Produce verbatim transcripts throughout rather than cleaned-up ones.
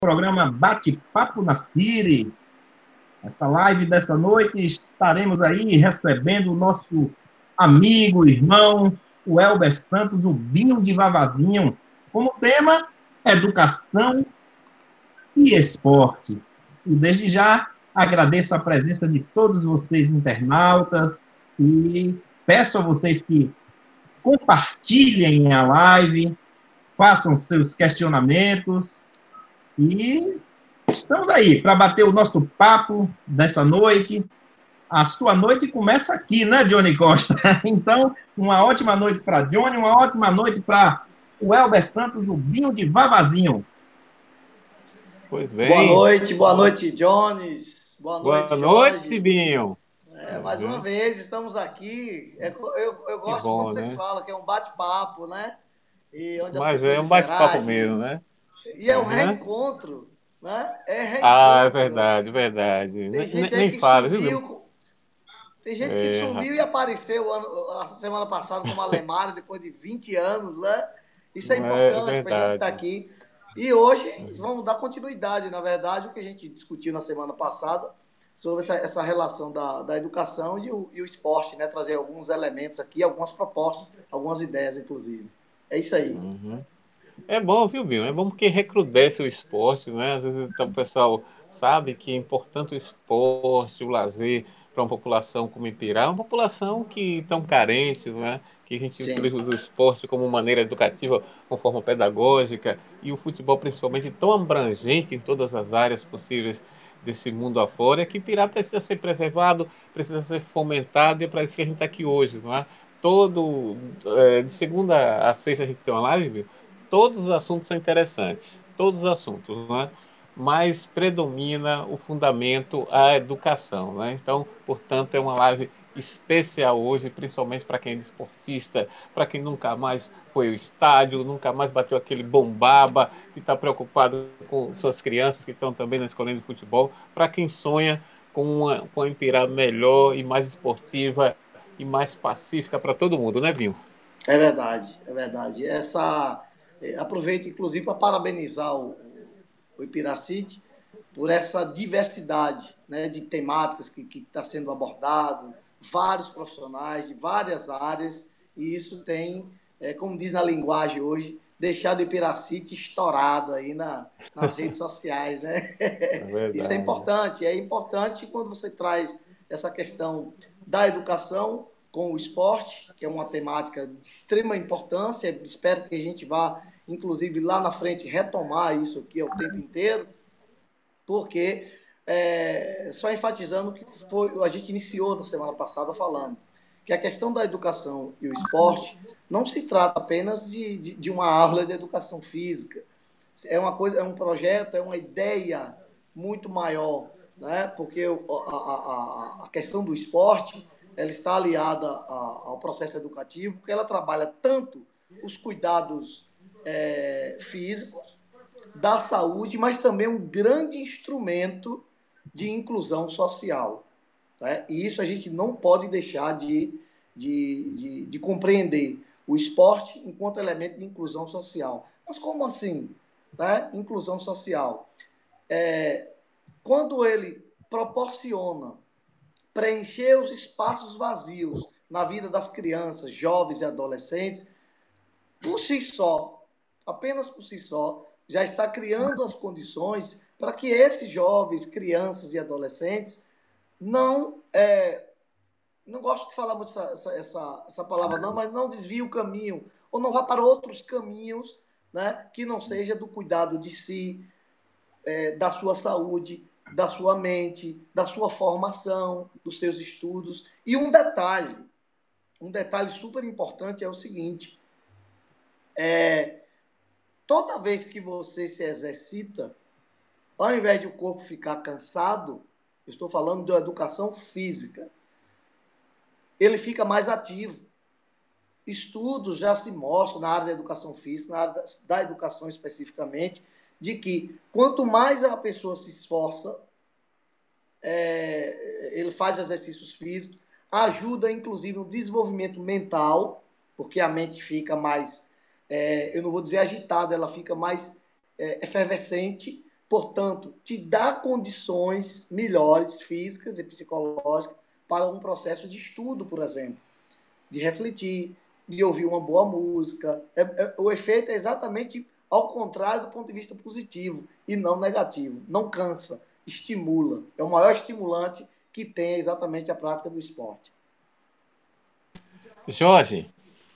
programa Bate-Papo na City. Essa live dessa noite estaremos aí recebendo o nosso amigo, irmão, o Elber Santos, o Binho de Vavazinho, como tema Educação e Esporte. E desde já agradeço a presença de todos vocês internautas e peço a vocês que compartilhem a live, façam seus questionamentos e estamos aí para bater o nosso papo dessa noite. A sua noite começa aqui, né, Johnny Costa? Então, uma ótima noite para Johnny, uma ótima noite para o Elber Santos, o Binho de Vavazinho. Pois bem. Boa noite, boa noite, Jones. Boa noite, Boa Jorge. noite, Binho. É, mais uma vez, estamos aqui. É, eu, eu gosto bom, quando vocês né? falam que é um bate-papo, né? E onde as Mas pessoas é um bate-papo interagem. mesmo, né? E é um Uhum. reencontro, né? É reencontro. Ah, é verdade, verdade. Tem Nem, gente aí nem que fala, viu, sumiu. Binho? Tem gente que É, sumiu e apareceu ano, a semana passada como Alemar, depois de vinte anos, né? Isso é é importante para a gente estar verdade. aqui. E hoje vamos dar continuidade, na verdade, o que a gente discutiu na semana passada sobre essa, essa relação da, da educação e o, e o esporte, né? Trazer alguns elementos aqui, algumas propostas, algumas ideias, inclusive. É isso aí. Uhum. É bom, viu, Binho? É bom porque recrudesce o esporte, né? Às vezes então, o pessoal sabe que é importante o esporte, o lazer para uma população como Ipirá, é uma população que tão carente, né? Que a gente Sim. utiliza o esporte como maneira educativa, como forma pedagógica, e o futebol principalmente tão abrangente em todas as áreas possíveis desse mundo afora, que Ipirá precisa ser preservado, precisa ser fomentado, e é para isso que a gente está aqui hoje, não é? Todo, é, de segunda a sexta a gente tem uma live, Binho. Todos os assuntos são interessantes, todos os assuntos, né? Mas predomina o fundamento, a educação, né? Então, portanto, é uma live especial hoje, principalmente para quem é desportista, para quem nunca mais foi ao estádio, nunca mais bateu aquele bombaba, que está preocupado com suas crianças que estão também na escolinha de futebol, para quem sonha com uma, com uma Ipirá melhor e mais esportiva e mais pacífica para todo mundo, né, Binho? É verdade, é verdade. Essa, eh, aproveito, inclusive, para parabenizar o, o Ipiracity por essa diversidade, né, de temáticas que está sendo abordado, vários profissionais de várias áreas, e isso tem, é, como diz na linguagem hoje, deixado o Ipiracity estourado aí na, nas redes sociais, né? É Isso é verdade. importante, é importante quando você traz essa questão da educação com o esporte, que é uma temática de extrema importância. Espero que a gente vá, inclusive, lá na frente, retomar isso aqui o tempo inteiro, porque, é, só enfatizando o que foi, a gente iniciou na semana passada falando, que a questão da educação e o esporte não se trata apenas de, de, de uma aula de educação física. É uma coisa, é um projeto, é uma ideia muito maior, né? Porque a, a, a questão do esporte ela está aliada a, ao processo educativo, porque ela trabalha tanto os cuidados é, físicos, da saúde, mas também um grande instrumento de inclusão social. Né? E isso a gente não pode deixar de, de, de, de compreender o esporte enquanto elemento de inclusão social. Mas como assim? Né? Inclusão social. É, quando ele proporciona preencher os espaços vazios na vida das crianças, jovens e adolescentes, por si só, apenas por si só, já está criando as condições para que esses jovens, crianças e adolescentes não, é, não gosto de falar muito essa, essa, essa palavra não, mas não desvie o caminho, ou não vá para outros caminhos, né, que não seja do cuidado de si, é, da sua saúde, da sua mente, da sua formação, dos seus estudos. E um detalhe, um detalhe super importante é o seguinte, é, toda vez que você se exercita, ao invés de o corpo ficar cansado, eu estou falando de educação física, ele fica mais ativo. Estudos já se mostram na área da educação física, na área da educação especificamente, de que quanto mais a pessoa se esforça, é, ele faz exercícios físicos, ajuda inclusive no desenvolvimento mental, porque a mente fica mais, é, eu não vou dizer agitada, ela fica mais é, efervescente, portanto, te dá condições melhores físicas e psicológicas para um processo de estudo, por exemplo, de refletir, de ouvir uma boa música. É, é, o efeito é exatamente ao contrário do ponto de vista positivo e não negativo. Não cansa, estimula. É o maior estimulante que tem exatamente a prática do esporte. Jorge.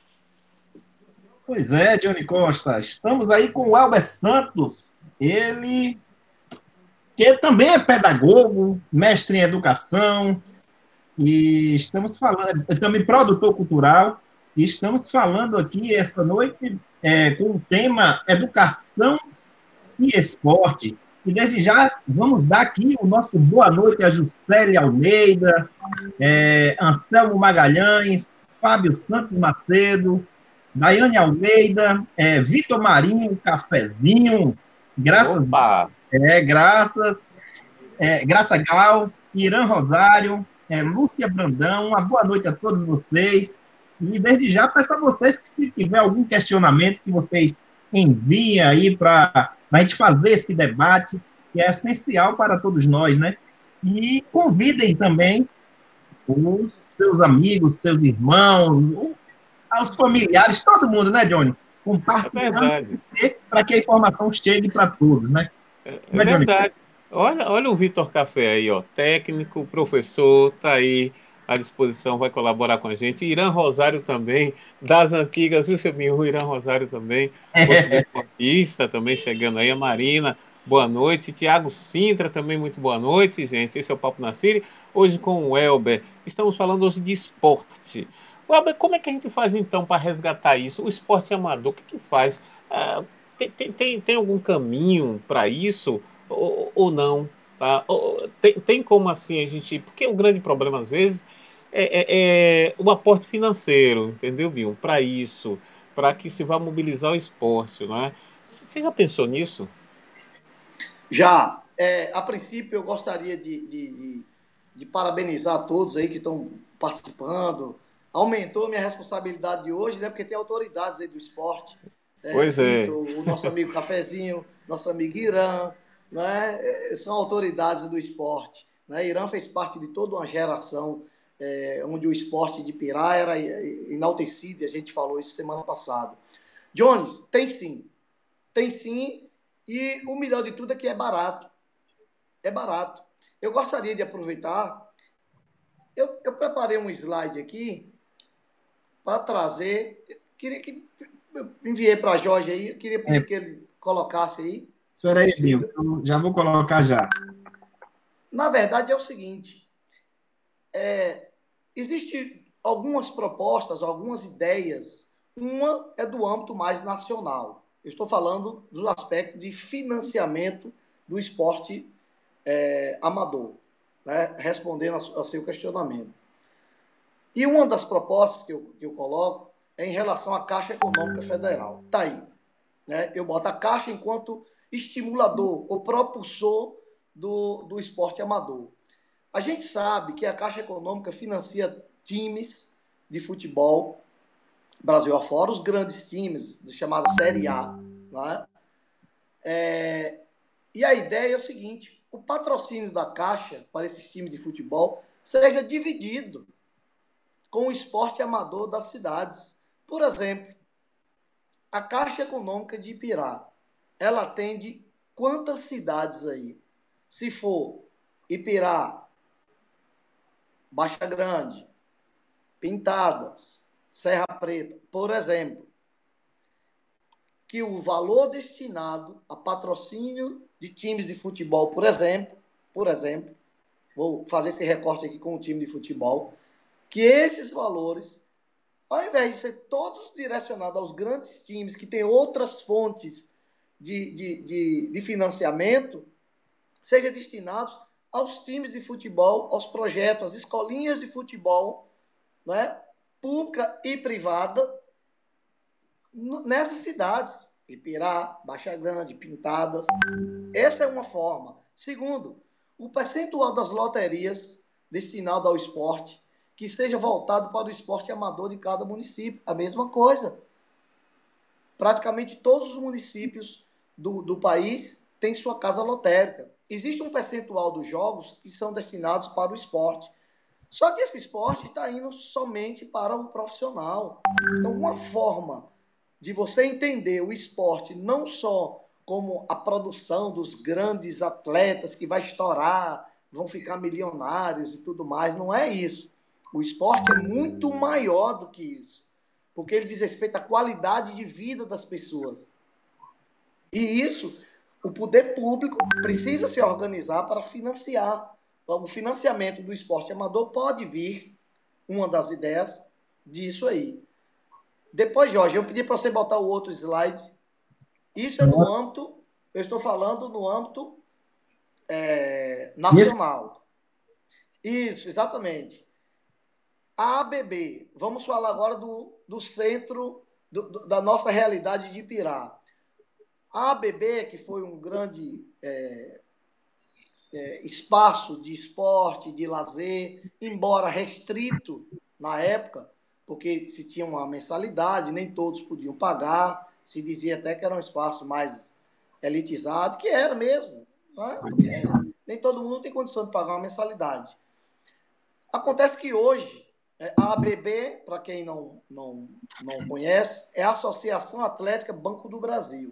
Pois é, Johnny Costa. Estamos aí com o Elber Santos. Ele, que também é pedagogo, mestre em educação, e estamos falando, é também produtor cultural, e estamos falando aqui essa noite é, com o tema Educação e Esporte. E desde já vamos dar aqui o nosso boa noite a Juscelia Almeida, é, Anselmo Magalhães, Fábio Santos Macedo, Daiane Almeida, é, Vitor Marinho, Cafezinho, graças, Opa! é, graças, é, Graça Gal, Irã Rosário, é, Lúcia Brandão, uma boa noite a todos vocês. E desde já peço a vocês que, se tiver algum questionamento, que vocês enviem aí para a gente fazer esse debate, que é essencial para todos nós, né? E convidem também os seus amigos, seus irmãos, aos familiares, todo mundo, né, Johnny? Compartilhando É para que a informação chegue para todos, né? É, é verdade. Olha, olha o Vitor Café aí, ó, técnico, professor, tá aí à disposição, vai colaborar com a gente. Irã Rosário também, das antigas, viu, seu Binho? O Irã Rosário também, outro desportista também chegando aí, a Marina, boa noite. Tiago Sintra também, muito boa noite, gente. Esse é o Papo na City. Hoje com o Elber, estamos falando hoje de esporte. Elber, como é que a gente faz então para resgatar isso? O esporte amador, o que que faz? Ah, tem, tem, tem, tem algum caminho para isso? Ou, ou não, tá? Ou, tem, tem como assim a gente... Porque o grande problema, às vezes, é, é, é o aporte financeiro, entendeu, Bill? Para isso, para que se vá mobilizar o esporte, não é? Você já pensou nisso? Já. É, a princípio, eu gostaria de, de, de, de parabenizar todos aí que estão participando. Aumentou minha responsabilidade de hoje, né? Porque tem autoridades aí do esporte. É, Pois é. Vitor, o nosso amigo Cafezinho, nosso amigo Irã, né? São autoridades do esporte. Né? Irã fez parte de toda uma geração é, onde o esporte de Pirá era enaltecido, e a gente falou isso semana passada. Jones, tem sim. Tem sim, e o melhor de tudo é que é barato. É barato. Eu gostaria de aproveitar, eu, eu preparei um slide aqui para trazer, queria que, eu enviei para Jorge aí, eu queria pedir é. que ele colocasse aí. Espera aí, Bill, eu já vou colocar já. Na verdade, é o seguinte, é, existem algumas propostas, algumas ideias, uma é do âmbito mais nacional. Eu estou falando do aspecto de financiamento do esporte é, amador, né? Respondendo a, a seu questionamento. E uma das propostas que eu, que eu coloco é em relação à Caixa Econômica Federal. Está aí. Né? Eu boto a Caixa enquanto estimulador ou propulsor do, do esporte amador. A gente sabe que a Caixa Econômica financia times de futebol Brasil afora, os grandes times, chamada Série A. Né? É, e a ideia é o seguinte, o patrocínio da Caixa para esses times de futebol seja dividido com o esporte amador das cidades. Por exemplo, a Caixa Econômica de Ipirá, ela atende quantas cidades aí? Se for Ipirá, Baixa Grande, Pintadas, Serra Preta, por exemplo, que o valor destinado a patrocínio de times de futebol, por exemplo, por exemplo, vou fazer esse recorte aqui com o time de futebol, que esses valores, ao invés de ser todos direcionados aos grandes times que têm outras fontes de, de, de, de financiamento, sejam destinados aos times de futebol, aos projetos, às escolinhas de futebol, né? Pública e privada, nessas cidades, Ipirá, Baixa Grande, Pintadas. Essa é uma forma. Segundo, o percentual das loterias destinado ao esporte, que seja voltado para o esporte amador de cada município. A mesma coisa. Praticamente todos os municípios do, do país tem sua casa lotérica. Existe um percentual dos jogos que são destinados para o esporte. Só que esse esporte está indo somente para o profissional. Então, uma forma de você entender o esporte não só como a produção dos grandes atletas que vai estourar, vão ficar milionários e tudo mais, não é isso. O esporte é muito maior do que isso, porque ele diz respeito à qualidade de vida das pessoas. E isso, o poder público precisa se organizar para financiar. O financiamento do esporte amador pode vir, uma das ideias disso aí. Depois, Jorge, eu pedi para você botar o outro slide. Isso é no âmbito, eu estou falando no âmbito é, nacional. Isso, exatamente. A A B B, vamos falar agora do, do centro do, do, da nossa realidade de Ipirá. A A B B, que foi um grande é, é, espaço de esporte, de lazer, embora restrito na época, porque se tinha uma mensalidade, nem todos podiam pagar, se dizia até que era um espaço mais elitizado, que era mesmo, né? Porque nem todo mundo tem condição de pagar uma mensalidade. Acontece que hoje, a A B B, para quem não, não, não conhece, é a Associação Atlética Banco do Brasil.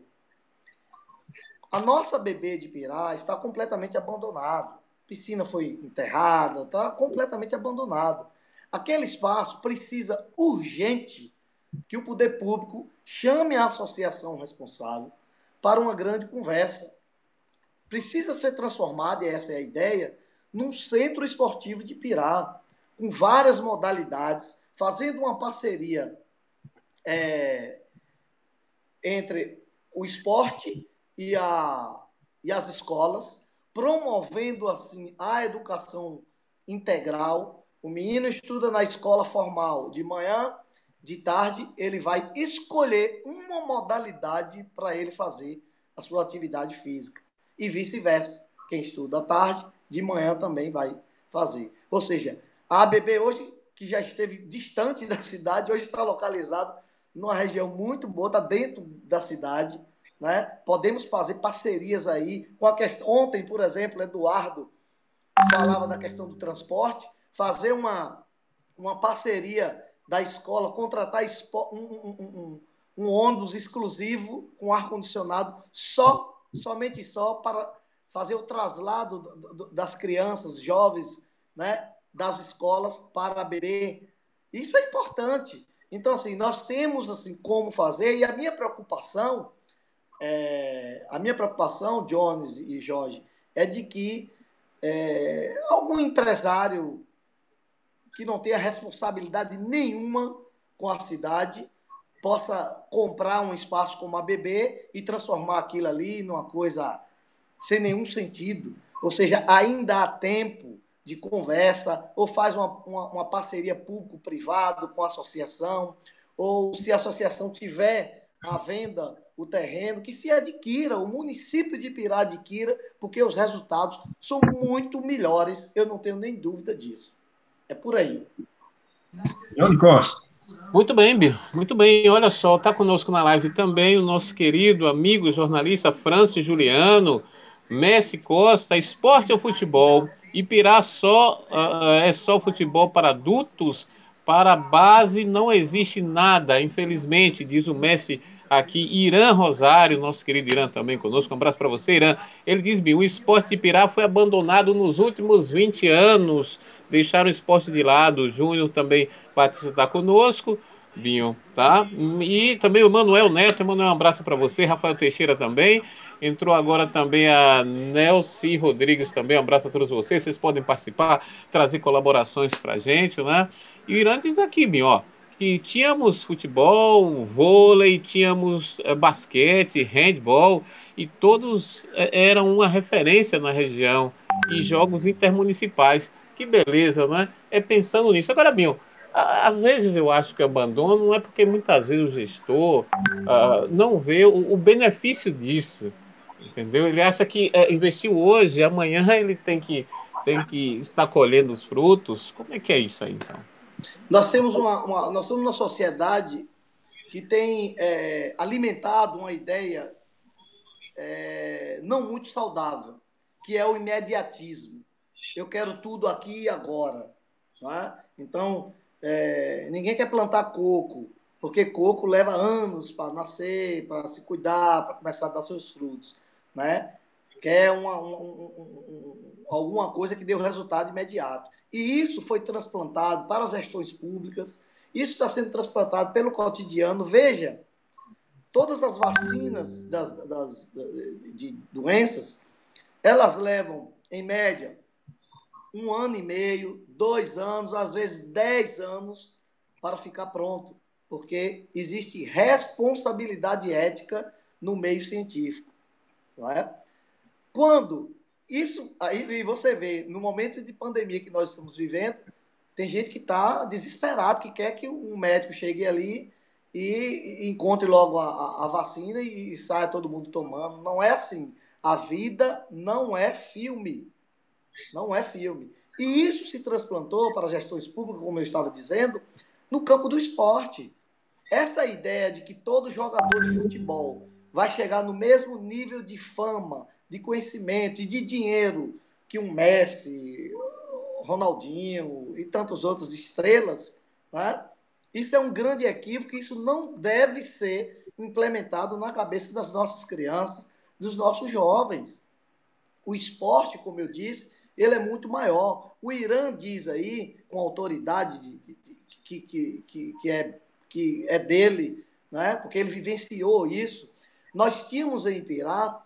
A nossa A B B de Ipirá está completamente abandonada. A piscina foi enterrada, está completamente abandonada. Aquele espaço precisa urgente que o poder público chame a associação responsável para uma grande conversa. Precisa ser transformado, e essa é a ideia, num centro esportivo de Ipirá, com várias modalidades, fazendo uma parceria é, entre o esporte e, a, e as escolas, promovendo assim a educação integral. O menino estuda na escola formal de manhã, de tarde, ele vai escolher uma modalidade para ele fazer a sua atividade física. E vice-versa. Quem estuda à tarde, de manhã também vai fazer. Ou seja, a A B B hoje, que já esteve distante da cidade, hoje está localizado numa região muito boa, está dentro da cidade, né? Podemos fazer parcerias aí com a questão. Ontem, por exemplo, Eduardo falava da questão do transporte, fazer uma, uma parceria da escola, contratar um, um, um, um ônibus exclusivo com ar-condicionado, só, somente só para fazer o traslado das crianças, jovens, né, das escolas para a A B B. Isso é importante. Então, assim, nós temos assim, como fazer, e a minha preocupação, é, a minha preocupação, Jones e Jorge, é de que é, algum empresário que não tenha responsabilidade nenhuma com a cidade possa comprar um espaço como a A B B e transformar aquilo ali numa coisa sem nenhum sentido. Ou seja, ainda há tempo de conversa, ou faz uma, uma, uma parceria público-privado com a associação, ou se a associação tiver à venda o terreno, que se adquira, o município de Ipirá adquira, porque os resultados são muito melhores, eu não tenho nem dúvida disso. É por aí. Johnny Costa. Muito bem, Bio. Muito bem. Olha só, está conosco na live também o nosso querido amigo jornalista Francis Juliano, Messi Costa, esporte ou futebol? Ipirá só, uh, é só futebol para adultos? Para a base não existe nada, infelizmente, diz o Messi aqui. Irã Rosário, nosso querido Irã também conosco. Um abraço para você, Irã. Ele diz, Bio, o esporte de Ipirá foi abandonado nos últimos vinte anos. Deixaram o esporte de lado. O Júnior também participa está conosco. Binho, tá? E também o Manuel Neto, Manuel, um abraço para você, Rafael Teixeira também, entrou agora também a Nelci Rodrigues também, um abraço a todos vocês, vocês podem participar, trazer colaborações pra gente, né? E o Irã diz aqui, Binho, ó, que tínhamos futebol, vôlei, tínhamos é, basquete, handball, e todos é, eram uma referência na região, e jogos intermunicipais, que beleza, né? É pensando nisso. Agora, Binho, às vezes eu acho que abandono não é porque muitas vezes o gestor uh, não vê o, o benefício disso, entendeu? Ele acha que é, investiu hoje, amanhã ele tem que, tem que estar colhendo os frutos. Como é que é isso aí, então? Nós temos uma, uma, nós temos uma sociedade que tem é, alimentado uma ideia é, não muito saudável, que é o imediatismo. Eu quero tudo aqui e agora. Não é? Então, é, ninguém quer plantar coco, porque coco leva anos para nascer, para se cuidar, para começar a dar seus frutos. Né? Quer uma, um, um, um, alguma coisa que dê um resultado imediato. E isso foi transplantado para as gestões públicas, isso está sendo transplantado pelo cotidiano. Veja, todas as vacinas das, das, de doenças, elas levam, em média, um ano e meio, dois anos, às vezes dez anos para ficar pronto, porque existe responsabilidade ética no meio científico. Não é? Quando isso, aí você vê, no momento de pandemia que nós estamos vivendo, tem gente que está desesperado, que quer que um médico chegue ali e encontre logo a, a vacina e saia todo mundo tomando. Não é assim. A vida não é filme. Não é filme. E isso se transplantou para as gestões públicas, como eu estava dizendo, no campo do esporte. Essa ideia de que todo jogador de futebol vai chegar no mesmo nível de fama, de conhecimento e de dinheiro que um Messi, Ronaldinho e tantas outras estrelas, né? Isso é um grande equívoco, isso não deve ser implementado na cabeça das nossas crianças, dos nossos jovens. O esporte, como eu disse, ele é muito maior. O Irã diz aí, com autoridade de, de, de, que, que, que, que, é, que é dele, né? Porque ele vivenciou isso. Nós tínhamos em Ipirá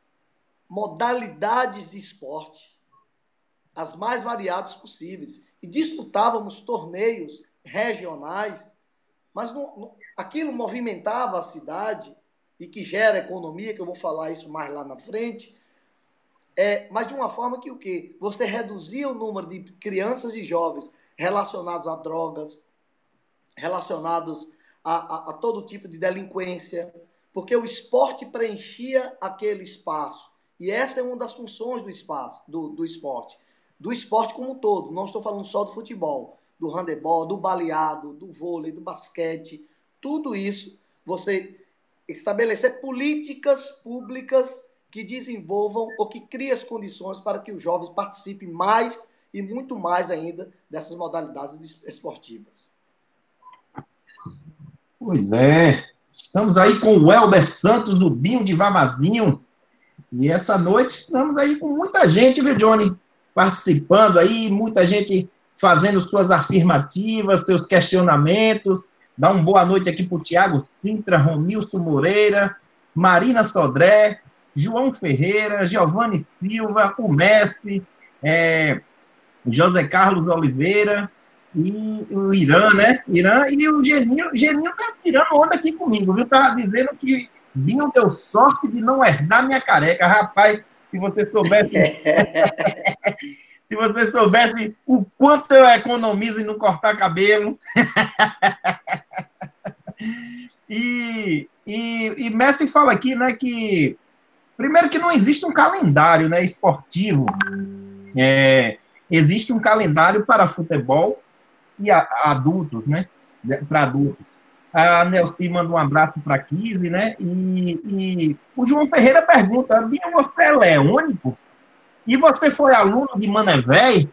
modalidades de esportes, as mais variadas possíveis, e disputávamos torneios regionais, mas não, não, aquilo movimentava a cidade e que gera economia, que eu vou falar isso mais lá na frente, é, mas de uma forma que o quê? Você reduzia o número de crianças e jovens relacionados a drogas, relacionados a, a, a todo tipo de delinquência, porque o esporte preenchia aquele espaço. E essa é uma das funções do espaço, do, do esporte. Do esporte como um todo. Não estou falando só do futebol, do handebol, do baleado, do vôlei, do basquete. Tudo isso, você estabelecer políticas públicas que desenvolvam ou que criem as condições para que os jovens participem mais e muito mais ainda dessas modalidades esportivas. Pois é. Estamos aí com o Elber Santos, o Binho de Vamazinho. E essa noite estamos aí com muita gente, viu, Johnny? Participando aí, muita gente fazendo suas afirmativas, seus questionamentos. Dá uma boa noite aqui para o Tiago Sintra, Romilson Moreira, Marina Sodré, João Ferreira, Giovanni Silva, o Messi, é, José Carlos Oliveira e o Irã, né? Irã e o Geninho. O Geninho tá tirando onda aqui comigo, viu? Tá dizendo que Binho deu sorte de não herdar minha careca. Rapaz, se você soubesse... se você soubesse o quanto eu economizo em não cortar cabelo. e, e, e Messi fala aqui, né, que... Primeiro que não existe um calendário, né, esportivo. É, existe um calendário para futebol e a, a adultos, né? Para adultos. A Nelci manda um abraço para a Kise, né? E, e o João Ferreira pergunta: Binho, você é leônico? E você foi aluno de Manevéi?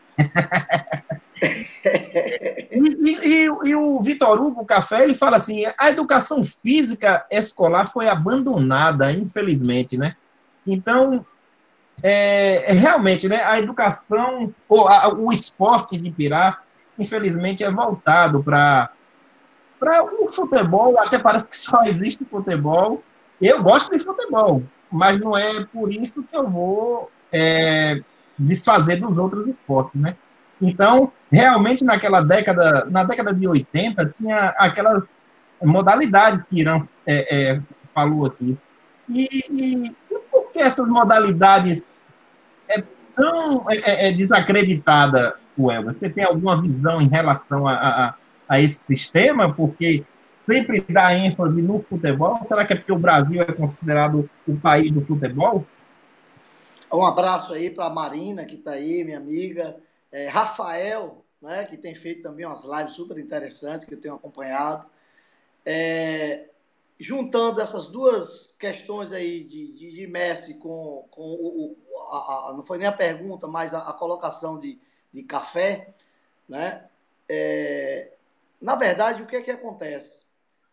e, e, e, e o Vitor Hugo Café, ele fala assim: a educação física escolar foi abandonada, infelizmente, né? Então, é, realmente, né? A educação, ou a, o esporte de Ipirá, infelizmente, é voltado para para o futebol. Até parece que só existe futebol. Eu gosto de futebol, mas não é por isso que eu vou é, desfazer dos outros esportes, né? Então, realmente, naquela década, na década de oitenta, tinha aquelas modalidades que Irã é, é, falou aqui. E, e, e por que essas modalidades é tão é, é desacreditada, Welber? Você tem alguma visão em relação a, a, a esse sistema? Porque sempre dá ênfase no futebol? Será que é porque o Brasil é considerado o país do futebol? Um abraço aí para a Marina, que está aí, minha amiga. É, Rafael, né, que tem feito também umas lives super interessantes, que eu tenho acompanhado. É, juntando essas duas questões aí de, de, de Messi com, com o, o a, a, não foi nem a pergunta, mas a, a colocação de, de Café, né? É, na verdade, o que é que acontece?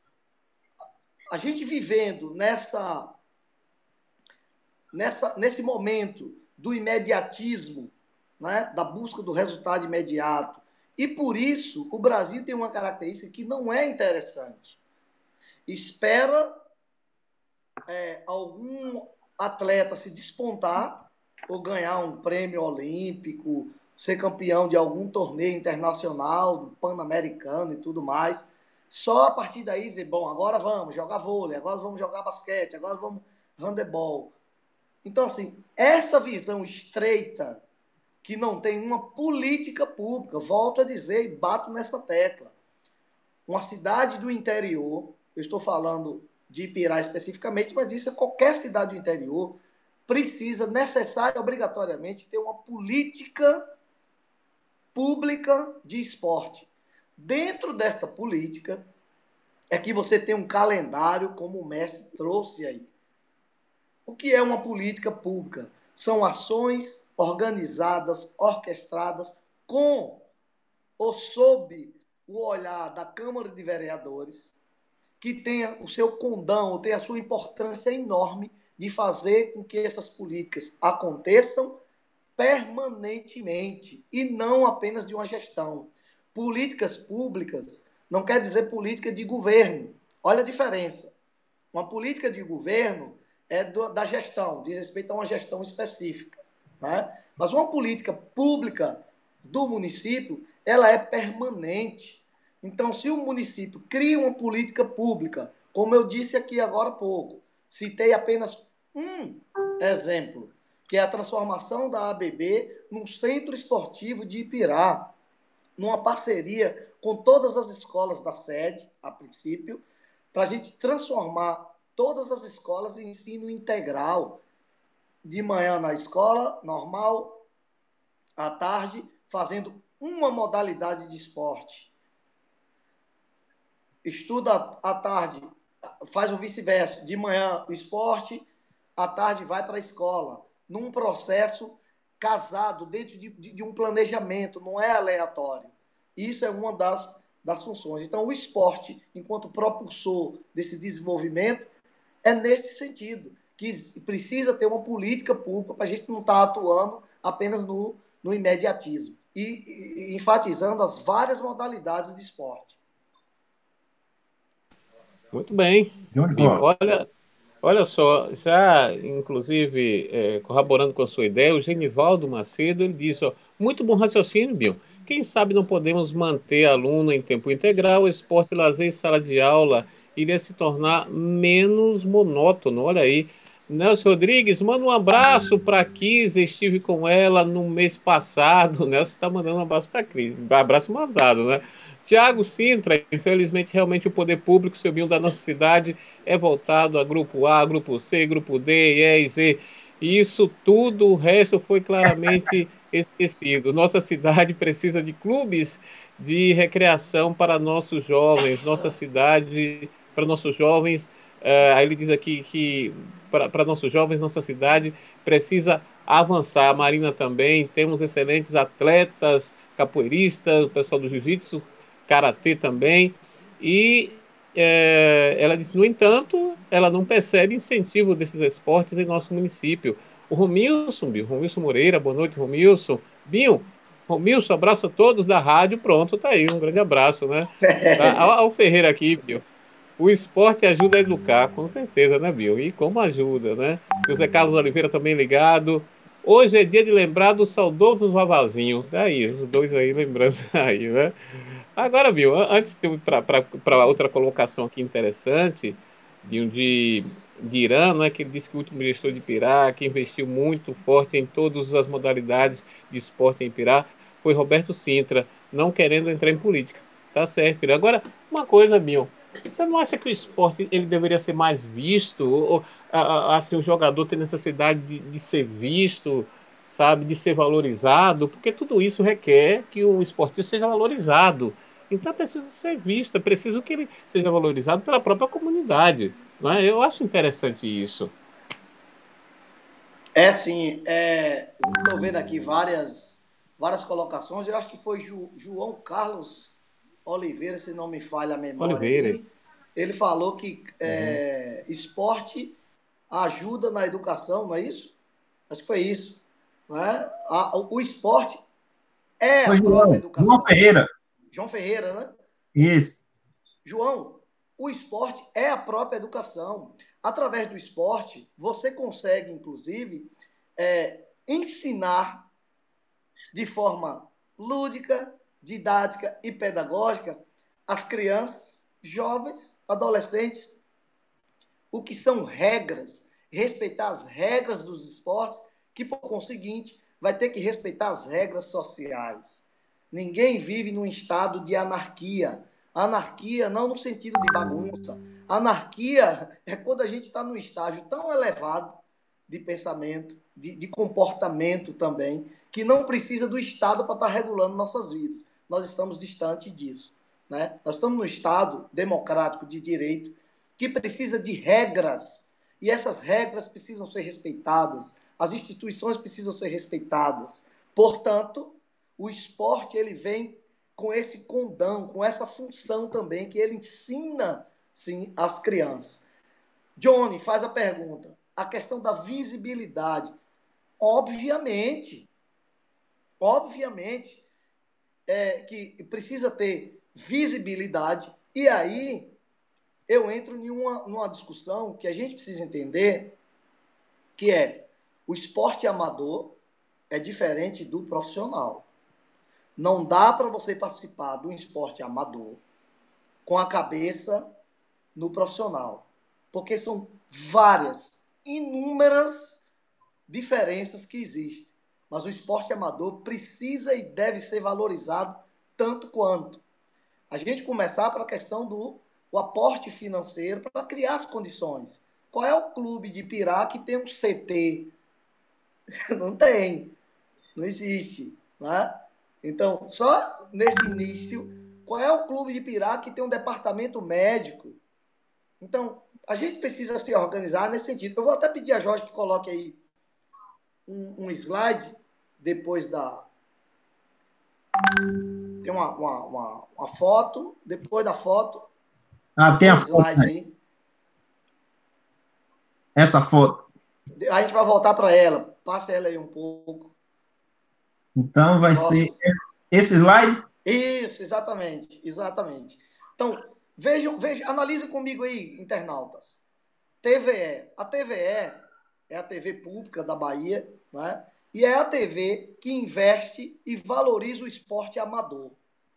A gente vivendo nessa, nessa, nesse momento do imediatismo, né? Da busca do resultado imediato, e por isso o Brasil tem uma característica que não é interessante. Espera é, algum atleta se despontar ou ganhar um prêmio olímpico, ser campeão de algum torneio internacional, pan-americano e tudo mais. Só a partir daí dizer, bom, agora vamos jogar vôlei, agora vamos jogar basquete, agora vamos handebol. Então, assim, essa visão estreita, que não tem uma política pública, volto a dizer e bato nessa tecla. Uma cidade do interior, eu estou falando de Ipirá especificamente, mas isso é qualquer cidade do interior, precisa necessária e obrigatoriamente ter uma política pública de esporte. Dentro desta política é que você tem um calendário como o Messi trouxe aí. O que é uma política pública? São ações organizadas, orquestradas, com ou sob o olhar da Câmara de Vereadores, que tenha o seu condão, tenha a sua importância enorme de fazer com que essas políticas aconteçam permanentemente e não apenas de uma gestão. Políticas públicas não quer dizer política de governo. Olha a diferença. Uma política de governo é do, da gestão, diz respeito a uma gestão específica, né? Mas uma política pública do município, ela é permanente. Então, se o município cria uma política pública, como eu disse aqui agora há pouco, citei apenas um exemplo, que é a transformação da A B B num centro esportivo de Ipirá, numa parceria com todas as escolas da sede, a princípio, para a gente transformar todas as escolas em ensino integral, de manhã na escola normal, à tarde, fazendo uma modalidade de esporte. Estuda à tarde, faz o vice-versa, de manhã o esporte, à tarde vai para a escola, num processo casado, dentro de, de, de um planejamento, não é aleatório. Isso é uma das, das funções. Então, o esporte, enquanto propulsor desse desenvolvimento, é nesse sentido, que precisa ter uma política pública para a gente não estar atuando apenas no, no imediatismo e, e enfatizando as várias modalidades de esporte. Muito bem. Olha, olha só, já inclusive é, corroborando com a sua ideia, o Genivaldo Macedo, ele disse, ó, muito bom raciocínio, Bill. Quem sabe não podemos manter aluno em tempo integral, esporte, lazer e sala de aula iria se tornar menos monótono. Olha aí. Nelson Rodrigues, manda um abraço para a Kis, estive com ela no mês passado. O Nelson está mandando um abraço para a Cris. Um abraço mandado, né? Tiago Sintra, infelizmente, realmente o poder público, seu Bill, da nossa cidade é voltado a grupo A, grupo C, grupo D, E e Z. Isso tudo, o resto foi claramente esquecido. Nossa cidade precisa de clubes de recreação para nossos jovens, nossa cidade para nossos jovens. Uh, aí ele diz aqui que para nossos jovens, nossa cidade precisa avançar. A Marina também, temos excelentes atletas, capoeiristas, o pessoal do jiu-jitsu, karatê também. E é, ela disse, no entanto, ela não percebe incentivo desses esportes em nosso município. O Romilson, Binho, Romilson Moreira, boa noite, Romilson. Binho, Romilson, abraço a todos da rádio, pronto, tá aí, um grande abraço, né? Tá, ao, ao Ferreira aqui, Binho. O esporte ajuda a educar, com certeza, né, Bill? E como ajuda, né? José Carlos Oliveira também ligado. Hoje é dia de lembrar do saudoso Vavazinho. Daí, os dois aí lembrando aí, né? Agora, Bill, antes de para outra colocação aqui interessante, de, de, de Irã, né, que ele disse que o último gestor de Ipirá, que investiu muito forte em todas as modalidades de esporte em Ipirá, foi Roberto Sintra, não querendo entrar em política. Tá certo, Irã. Agora, uma coisa, Bill. Você não acha que o esporte ele deveria ser mais visto? Ou, assim, o jogador tem necessidade de, de ser visto, sabe, de ser valorizado? Porque tudo isso requer que o esporte seja valorizado. Então é preciso ser visto, é preciso que ele seja valorizado pela própria comunidade. Não é? Eu acho interessante isso. É sim, é, estou vendo aqui várias, várias colocações. Eu acho que foi Ju, João Carlos Oliveira, se não me falha a memória Oliveira. aqui. Ele falou que Uhum. é, esporte ajuda na educação, não é isso? Acho que foi isso. Né? A, o esporte é a Foi própria João, João educação. Ferreira. João Ferreira, né? Isso. João, o esporte é a própria educação. Através do esporte, você consegue, inclusive, é, ensinar de forma lúdica, didática e pedagógica as crianças, jovens, adolescentes, o que são regras, respeitar as regras dos esportes, que, por conseguinte, vai ter que respeitar as regras sociais. Ninguém vive num estado de anarquia. Anarquia não no sentido de bagunça. Anarquia é quando a gente está num estágio tão elevado de pensamento, de, de comportamento também, que não precisa do Estado para estar regulando nossas vidas. Nós estamos distante disso. Né? Nós estamos num Estado democrático de direito que precisa de regras, e essas regras precisam ser respeitadas, as instituições precisam ser respeitadas. Portanto, o esporte ele vem com esse condão, com essa função também, que ele ensina, sim, às crianças. Johnny faz a pergunta, a questão da visibilidade. Obviamente, obviamente, é, que precisa ter visibilidade, e aí eu entro em uma, numa discussão que a gente precisa entender, que é o esporte amador é diferente do profissional. Não dá para você participar de um esporte amador com a cabeça no profissional, porque são várias, inúmeras diferenças que existem. Mas o esporte amador precisa e deve ser valorizado tanto quanto. A gente começar para a questão do o aporte financeiro para criar as condições. Qual é o clube de Pirá que tem um C T? Não tem, não existe. Né? Então, só nesse início, qual é o clube de Pirá que tem um departamento médico? Então, a gente precisa se organizar nesse sentido. Eu vou até pedir a Jorge que coloque aí um, um slide depois da... Tem uma, uma, uma, uma foto, depois da foto, Ah, tem tem a um foto, slide né? aí. Essa foto. A gente vai voltar para ela. Passa ela aí um pouco. Então, vai ser Próximo. esse slide? Isso, exatamente. Exatamente. Então, vejam, vejam, analisem comigo aí, internautas. T V E. A T V E é a T V pública da Bahia, né? E é a T V que investe e valoriza o esporte amador.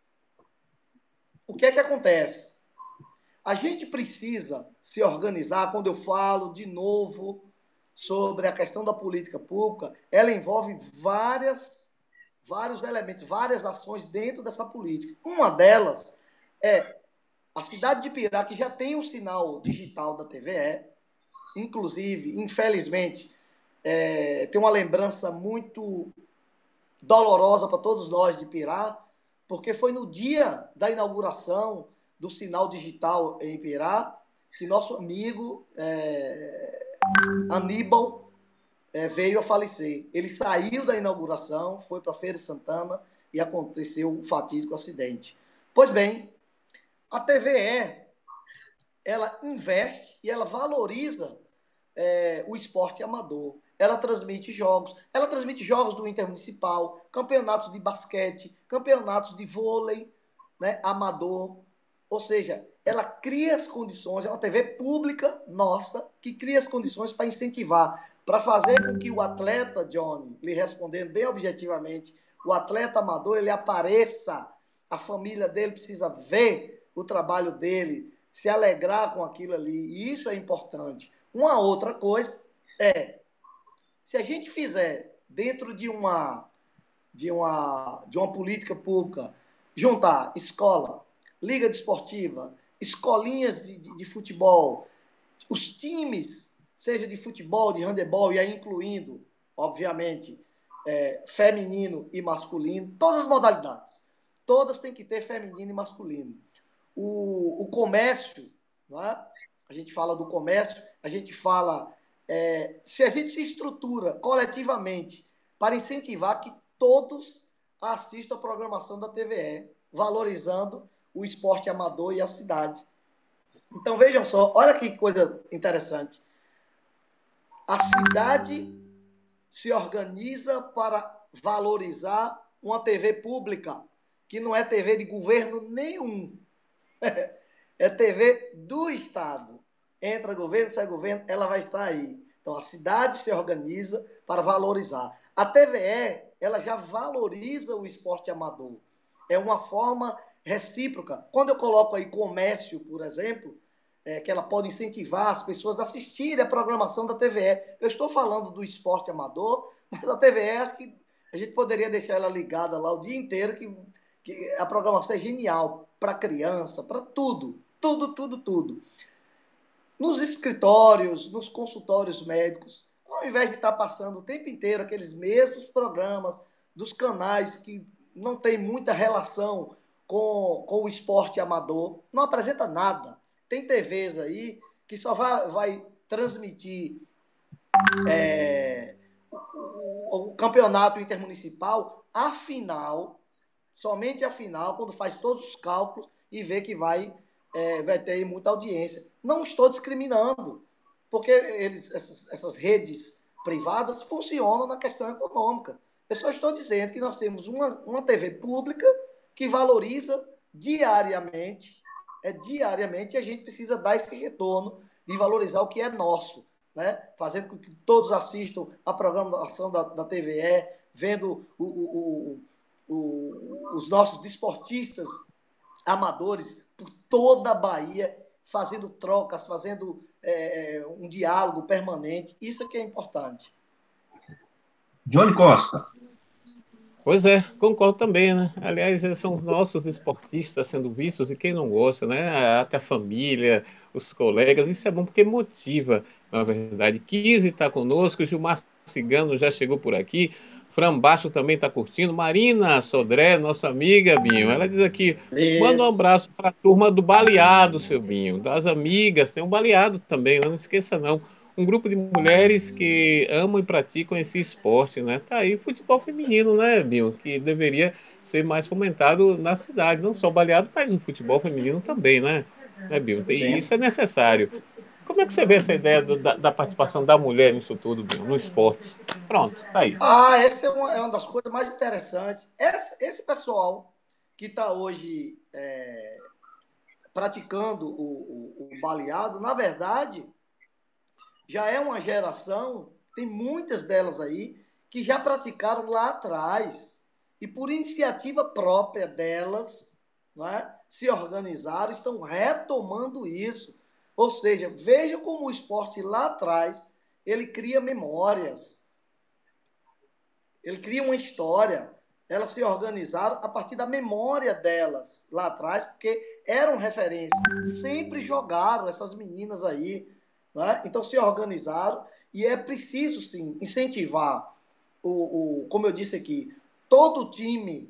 O que é que acontece? A gente precisa se organizar, quando eu falo de novo sobre a questão da política pública, ela envolve várias, vários elementos, várias ações dentro dessa política. Uma delas é a cidade de Pirá, que já tem o sinal digital da T V E, inclusive, infelizmente, é, tem uma lembrança muito dolorosa para todos nós de Pirá, porque foi no dia da inauguração do sinal digital em Pirá que nosso amigo é, Aníbal é, veio a falecer. Ele saiu da inauguração, foi para Feira de Santana e aconteceu o fatídico acidente. Pois bem, a T V E ela investe e ela valoriza é, o esporte amador. Ela transmite jogos, ela transmite jogos do Intermunicipal, campeonatos de basquete, campeonatos de vôlei, né, amador. Ou seja, ela cria as condições, é uma T V pública nossa, que cria as condições para incentivar, para fazer com que o atleta, Johnny, lhe respondendo bem objetivamente, o atleta amador, ele apareça, a família dele precisa ver o trabalho dele, se alegrar com aquilo ali, e isso é importante. Uma outra coisa é, se a gente fizer dentro de uma, de uma, de uma política pública, juntar escola, liga desportiva, escolinhas de, de, de futebol, os times, seja de futebol, de handebol, e aí incluindo, obviamente, é, feminino e masculino, todas as modalidades. todas têm que ter feminino e masculino. O, o comércio, não é? A gente fala do comércio, a gente fala... É, se a gente se estrutura coletivamente para incentivar que todos assistam a programação da T V E, valorizando o esporte amador e a cidade. Então, vejam só, olha que coisa interessante. A cidade se organiza para valorizar uma T V pública, que não é T V de governo nenhum. É T V do Estado. Entra governo, sai governo, ela vai estar aí. Então, a cidade se organiza para valorizar. A T V E, ela já valoriza o esporte amador. É uma forma recíproca. Quando eu coloco aí comércio, por exemplo, é, que ela pode incentivar as pessoas a assistirem a programação da T V E. Eu estou falando do esporte amador, mas a T V E, acho que a gente poderia deixar ela ligada lá o dia inteiro, que, que a programação é genial para criança, para tudo. Tudo, tudo, tudo. Nos escritórios, nos consultórios médicos, ao invés de estar passando o tempo inteiro aqueles mesmos programas dos canais que não tem muita relação com, com o esporte amador, não apresenta nada. Tem T Vs aí que só vai, vai transmitir é, o, o campeonato intermunicipal a final, somente a final, quando faz todos os cálculos e vê que vai... É, vai ter muita audiência. Não estou discriminando, porque eles, essas, essas redes privadas funcionam na questão econômica. Eu só estou dizendo que nós temos uma, uma T V pública que valoriza diariamente, é diariamente, e a gente precisa dar esse retorno de valorizar o que é nosso, né? Fazendo com que todos assistam a programação da, da T V E, vendo o, o, o, o, os nossos desportistas amadores por toda a Bahia, fazendo trocas, fazendo é, um diálogo permanente. Isso é que é importante. Johnny Costa. Pois é, concordo também, né? Aliás, são nossos esportistas sendo vistos e quem não gosta, né? Até a família, os colegas, isso é bom porque motiva, na verdade. Kizzy está conosco, Gilmar Cigano já chegou por aqui, Fran Baixo também está curtindo, Marina Sodré, nossa amiga, Binho, ela diz aqui, manda um Isso. abraço para a turma do Baleado, seu Binho, das amigas, tem um Baleado também, não esqueça não. Um grupo de mulheres que amam e praticam esse esporte, né? Tá aí futebol feminino, né, Binho? Que deveria ser mais comentado na cidade, não só o baleado, mas o futebol feminino também, né? Né, Binho? E Sim. isso é necessário. Como é que você vê essa ideia do, da, da participação da mulher nisso tudo, Binho, no esporte? Pronto, tá aí. Ah, essa é uma, é uma das coisas mais interessantes. Esse, esse pessoal que está hoje é, praticando o, o, o baleado, na verdade, já é uma geração, tem muitas delas aí, que já praticaram lá atrás. E por iniciativa própria delas, não é, se organizaram, estão retomando isso. Ou seja, veja como o esporte lá atrás, ele cria memórias, ele cria uma história. Elas se organizaram a partir da memória delas lá atrás, porque eram referência. Sempre jogaram essas meninas aí, né? Então se organizaram e é preciso sim incentivar o, o como eu disse aqui, todo time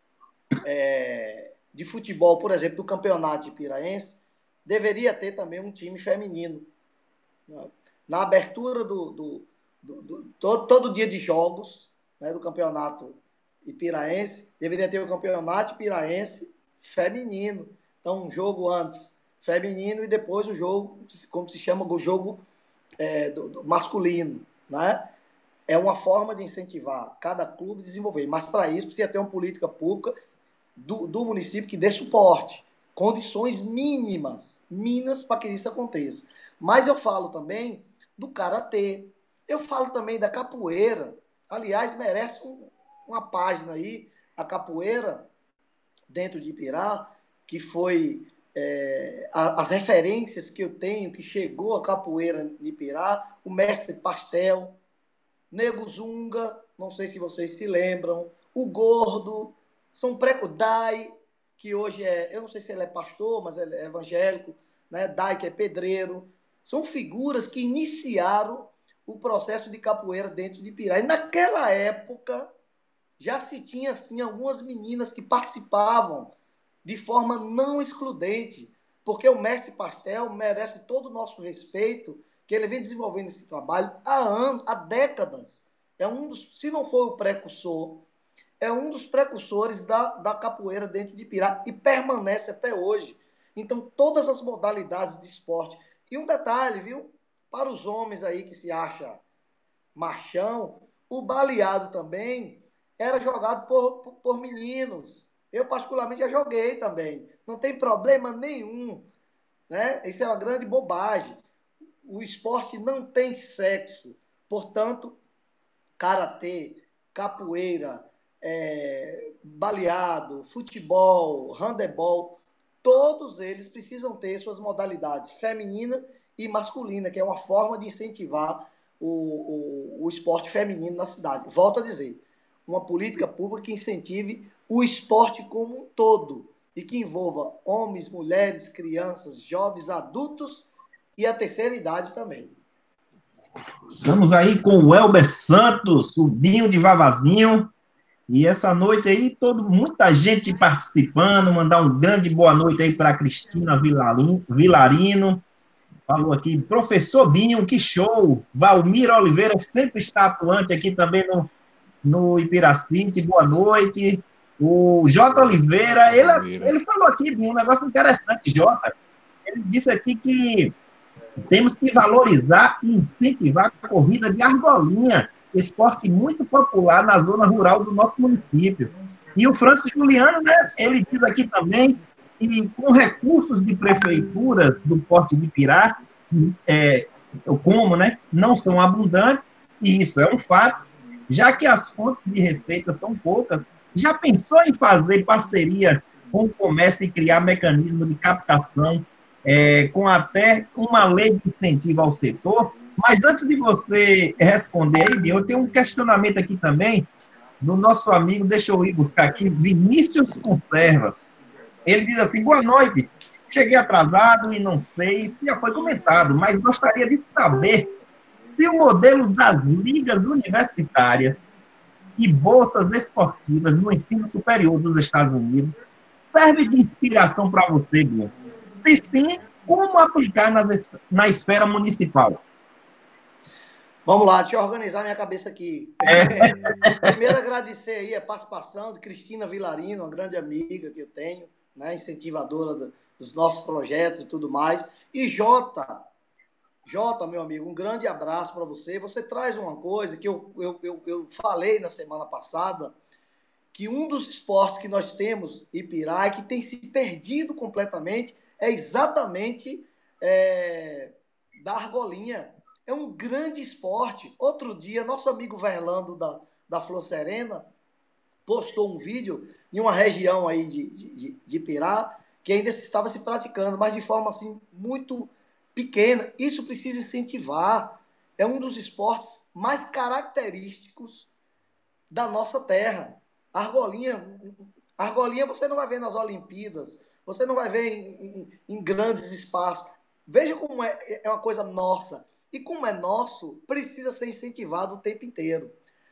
é, de futebol, por exemplo, do campeonato ipiraense, deveria ter também um time feminino, né? Na abertura do, do, do, do todo, todo dia de jogos, né, do campeonato ipiraense, deveria ter o campeonato ipiraense feminino. Então um jogo antes feminino e depois o jogo, como se chama, o jogo é, do, do masculino, né? É uma forma de incentivar cada clube a desenvolver. Mas, para isso, precisa ter uma política pública do, do município que dê suporte, condições mínimas, mínimas para que isso aconteça. Mas eu falo também do karatê, eu falo também da capoeira. Aliás, merece um, uma página aí, a capoeira, dentro de Ipirá, que foi é, a, as referências que eu tenho, que chegou a capoeira em Ipirá, o mestre Pastel, Nego Zunga, não sei se vocês se lembram, o Gordo, são pré... o Dai, que hoje é, eu não sei se ele é pastor, mas ele é evangélico, né? Dai, que é pedreiro, são figuras que iniciaram o processo de capoeira dentro de Ipirá. E naquela época, já se tinha, assim, algumas meninas que participavam de forma não excludente, porque o Mestre Pastel merece todo o nosso respeito, que ele vem desenvolvendo esse trabalho há anos, há décadas. É um dos, se não for o precursor, é um dos precursores da, da capoeira dentro de Ipirá e permanece até hoje. Então, todas as modalidades de esporte. E um detalhe, viu? Para os homens aí que se acham machão, o baleado também era jogado por, por, por meninos. Eu, particularmente, já joguei também. Não tem problema nenhum. Né? Isso é uma grande bobagem. O esporte não tem sexo. Portanto, karatê, capoeira, é, baleado, futebol, handebol, todos eles precisam ter suas modalidades feminina e masculina, que é uma forma de incentivar o, o, o esporte feminino na cidade. Volto a dizer, uma política pública que incentive o esporte como um todo e que envolva homens, mulheres, crianças, jovens, adultos e a terceira idade também. Estamos aí com o Elber Santos, o Binho de Vavazinho, e essa noite aí, todo, muita gente participando, mandar um grande boa noite aí para Cristina Vilarino, falou aqui, professor Binho, que show, Valmir Oliveira sempre está atuante aqui também no, no Ipiracinte, boa noite, o Jota Oliveira, ele, ele falou aqui, Binho, um negócio interessante, Jota, ele disse aqui que temos que valorizar e incentivar a corrida de argolinha, esporte muito popular na zona rural do nosso município. E o Francis Juliano, né, ele diz aqui também que com recursos de prefeituras do Porto de Ipirá, é, como, né, não são abundantes, e isso é um fato, já que as fontes de receita são poucas, já pensou em fazer parceria com o comércio e criar mecanismo de captação É, com até uma lei de incentivo ao setor. Mas antes de você responder aí, eu tenho um questionamento aqui também do nosso amigo, deixa eu ir buscar aqui, Vinícius Conserva. Ele diz assim, boa noite, cheguei atrasado e não sei se já foi comentado, mas gostaria de saber se o modelo das ligas universitárias e bolsas esportivas no ensino superior dos Estados Unidos serve de inspiração para você, Bruno? Se sim, como aplicar nas, na esfera municipal? Vamos lá, deixa eu organizar minha cabeça aqui. É. Primeiro, agradecer aí a participação de Cristina Vilarino, uma grande amiga que eu tenho, né, incentivadora do, dos nossos projetos e tudo mais. E Jota, Jota, meu amigo, um grande abraço para você. Você traz uma coisa que eu, eu, eu, eu falei na semana passada, que um dos esportes que nós temos em Ipirá e que tem se perdido completamente é exatamente é, da argolinha. É um grande esporte. Outro dia, nosso amigo Verlando da, da Flor Serena postou um vídeo em uma região aí de, de, de Ipirá que ainda estava se praticando, mas de forma assim muito pequena. Isso precisa incentivar. É um dos esportes mais característicos da nossa terra. Argolinha, argolinha você não vai ver nas Olimpíadas, você não vai ver em, em, em grandes espaços. Veja como é, é uma coisa nossa. E como é nosso, precisa ser incentivado o tempo inteiro.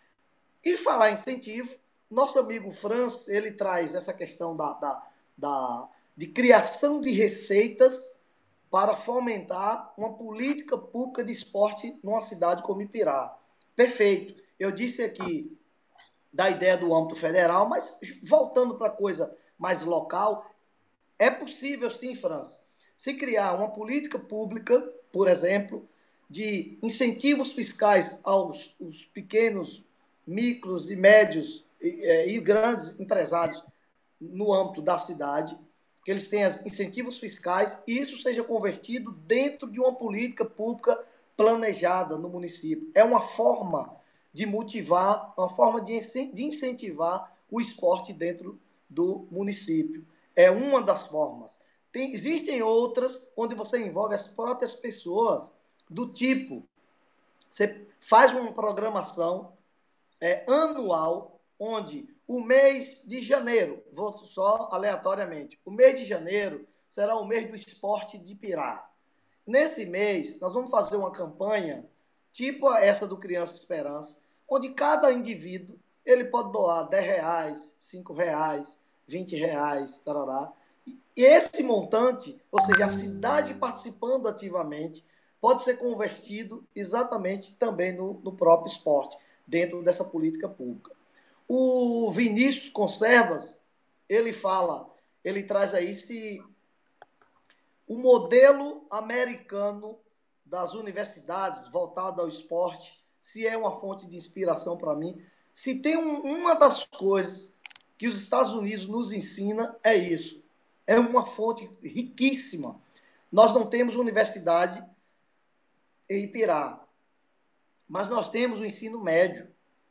E falar em incentivo, nosso amigo Franz, ele traz essa questão da, da, da, de criação de receitas para fomentar uma política pública de esporte numa cidade como Ipirá. Perfeito. Eu disse aqui da ideia do âmbito federal, mas voltando para a coisa mais local, é possível sim, França, se criar uma política pública, por exemplo, de incentivos fiscais aos os pequenos, micros e médios e, e grandes empresários no âmbito da cidade, que eles tenham incentivos fiscais e isso seja convertido dentro de uma política pública planejada no município. É uma forma de motivar, uma forma de incentivar o esporte dentro do município. É uma das formas. Tem, existem outras onde você envolve as próprias pessoas, do tipo, você faz uma programação é, anual, onde o mês de janeiro, vou só aleatoriamente, o mês de janeiro será o mês do esporte de Ipirá. Nesse mês, nós vamos fazer uma campanha, tipo essa do Criança Esperança, onde cada indivíduo ele pode doar dez reais, cinco reais, vinte reais, tarará. E esse montante, ou seja, a cidade participando ativamente, pode ser convertido exatamente também no, no próprio esporte, dentro dessa política pública. O Vinícius Conservas, ele fala, ele traz aí se o modelo americano das universidades voltado ao esporte, se é uma fonte de inspiração para mim, se tem um, uma das coisas que os Estados Unidos nos ensina, é isso. É uma fonte riquíssima. Nós não temos universidade em Ipirá, mas nós temos o ensino médio.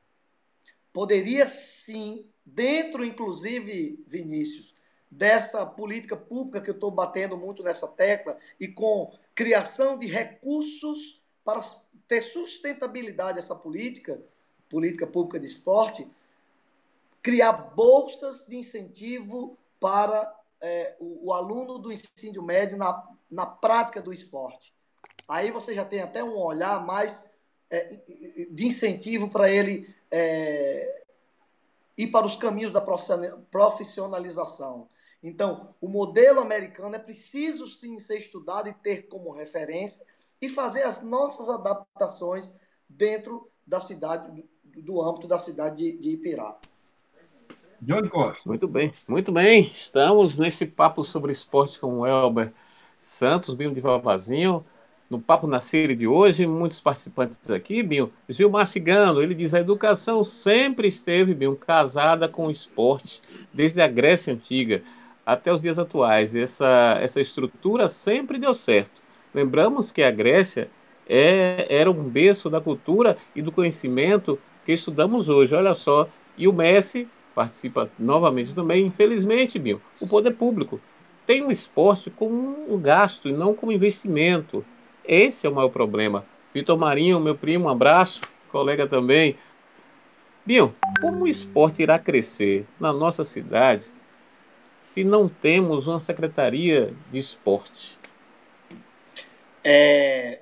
Poderia sim, dentro inclusive, Vinícius, desta política pública que eu estou batendo muito nessa tecla e com criação de recursos para ter sustentabilidade essa política, política pública de esporte, criar bolsas de incentivo para é, o, o aluno do ensino médio na, na prática do esporte. Aí você já tem até um olhar mais é, de incentivo para ele é, ir para os caminhos da profissionalização. Então, o modelo americano é preciso sim ser estudado e ter como referência e fazer as nossas adaptações dentro da cidade, do, do âmbito da cidade de, de Ipirá. Johnny Costa. Muito bem, muito bem. Estamos nesse papo sobre esporte com o Elber Santos, Binho de Vavazinho, no Papo na Série de hoje. Muitos participantes aqui, Binho. Gilmar Cigano, ele diz: a educação sempre esteve, Binho, casada com o esporte, desde a Grécia Antiga até os dias atuais. Essa, essa estrutura sempre deu certo. Lembramos que a Grécia é, era um berço da cultura e do conhecimento que estudamos hoje. Olha só, e o Messi participa novamente também. Infelizmente, Binho, o poder público tem um esporte como um gasto e não como investimento. Esse é o maior problema. Vitor Marinho, meu primo, um abraço, colega também. Binho, como o esporte irá crescer na nossa cidade se não temos uma secretaria de esporte? É,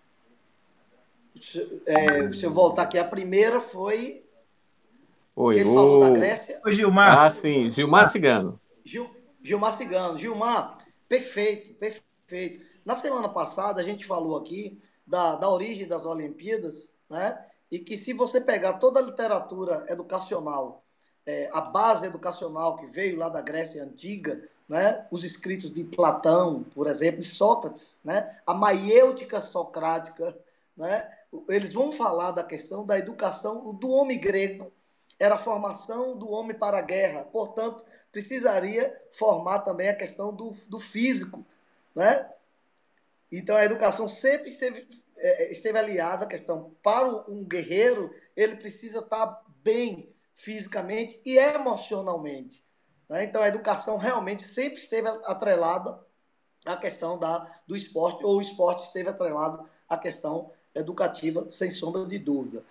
é, se eu voltar aqui, a primeira foi Oi, que ele o... falou da Grécia. Oi, Gilmar. Ah, sim, Gilmar Cigano. Gil, Gilmar Cigano. Gilmar, perfeito, perfeito. Na semana passada, a gente falou aqui da, da origem das Olimpíadas, né? E que se você pegar toda a literatura educacional, é, a base educacional que veio lá da Grécia Antiga, né? Os escritos de Platão, por exemplo, de Sócrates, né? A maiêutica socrática, né? Eles vão falar da questão da educação do homem grego, era a formação do homem para a guerra, portanto, precisaria formar também a questão do, do físico, né? Então, a educação sempre esteve, esteve aliada à questão, para um guerreiro, ele precisa estar bem fisicamente e emocionalmente, né? Então, a educação realmente sempre esteve atrelada à questão da, do esporte, ou o esporte esteve atrelado à questão educativa, sem sombra de dúvida.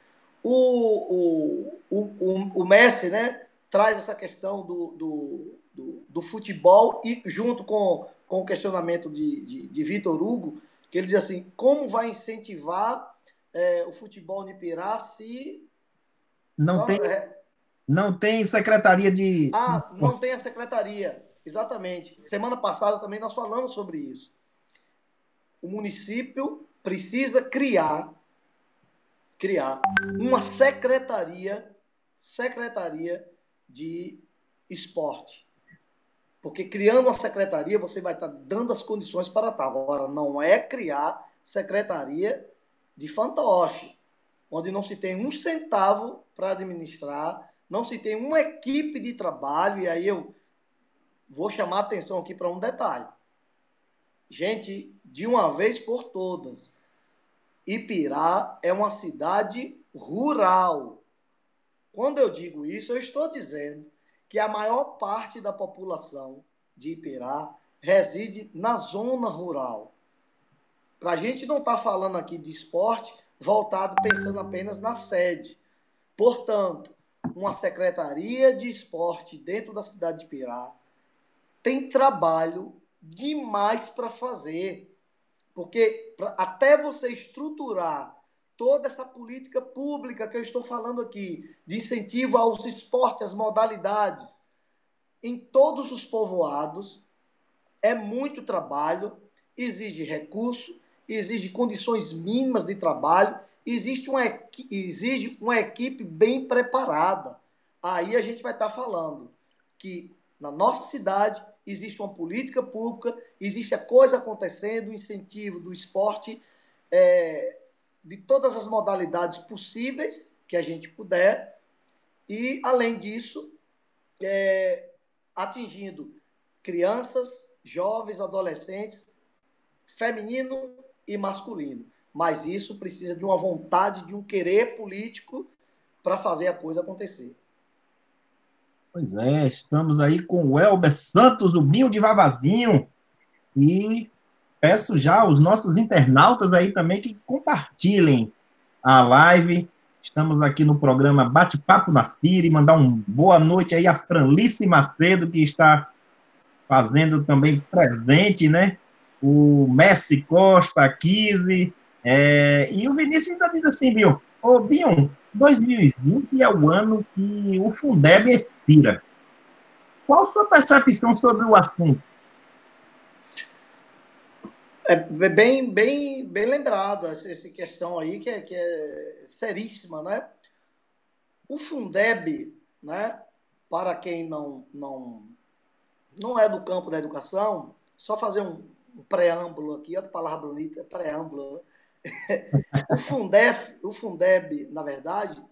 O, o, o, o Messi, né, traz essa questão do, do, do, do futebol e junto com, com o questionamento de, de, de Vitor Hugo, que ele diz assim, como vai incentivar é, o futebol de Ipirá se... Não, só, tem, é, não tem secretaria de... Ah, não tem a secretaria, exatamente. Semana passada também nós falamos sobre isso. O município precisa criar criar uma secretaria, secretaria de esporte. Porque criando uma secretaria, você vai estar dando as condições para tal. Agora, não é criar secretaria de fantoche, onde não se tem um centavo para administrar, não se tem uma equipe de trabalho, e aí eu vou chamar a atenção aqui para um detalhe. Gente, de uma vez por todas, Ipirá é uma cidade rural. Quando eu digo isso, eu estou dizendo que a maior parte da população de Ipirá reside na zona rural. Para a gente não estar falando aqui de esporte voltado pensando apenas na sede. Portanto, uma secretaria de esporte dentro da cidade de Ipirá tem trabalho demais para fazer. Porque pra, até você estruturar toda essa política pública que eu estou falando aqui, de incentivo aos esportes, às modalidades, em todos os povoados, é muito trabalho, exige recurso, exige condições mínimas de trabalho, existe uma, exige uma equipe bem preparada. Aí a gente vai estar falando que na nossa cidade existe uma política pública, existe a coisa acontecendo, o incentivo do esporte, é, de todas as modalidades possíveis que a gente puder, e, além disso, é, atingindo crianças, jovens, adolescentes, feminino e masculino. Mas isso precisa de uma vontade, de um querer político para fazer a coisa acontecer. Pois é, estamos aí com o Elber Santos, o Binho de Vavazinho, e peço já aos nossos internautas aí também que compartilhem a live. Estamos aqui no programa Bate-Papo na Ciri, mandar uma boa noite aí a Franlice Macedo, que está fazendo também presente, né? O Messi Costa, a Kise, é, e o Vinícius ainda diz assim, Binho, ô Binho, dois mil e vinte é o ano que o Fundeb expira. Qual a sua percepção sobre o assunto? É bem, bem, bem lembrado essa questão aí, que é, que é seríssima, né? O Fundeb, né, para quem não, não, não é do campo da educação, só fazer um, um preâmbulo aqui, outra palavra bonita, preâmbulo, né? O Fundef, o Fundeb, na verdade,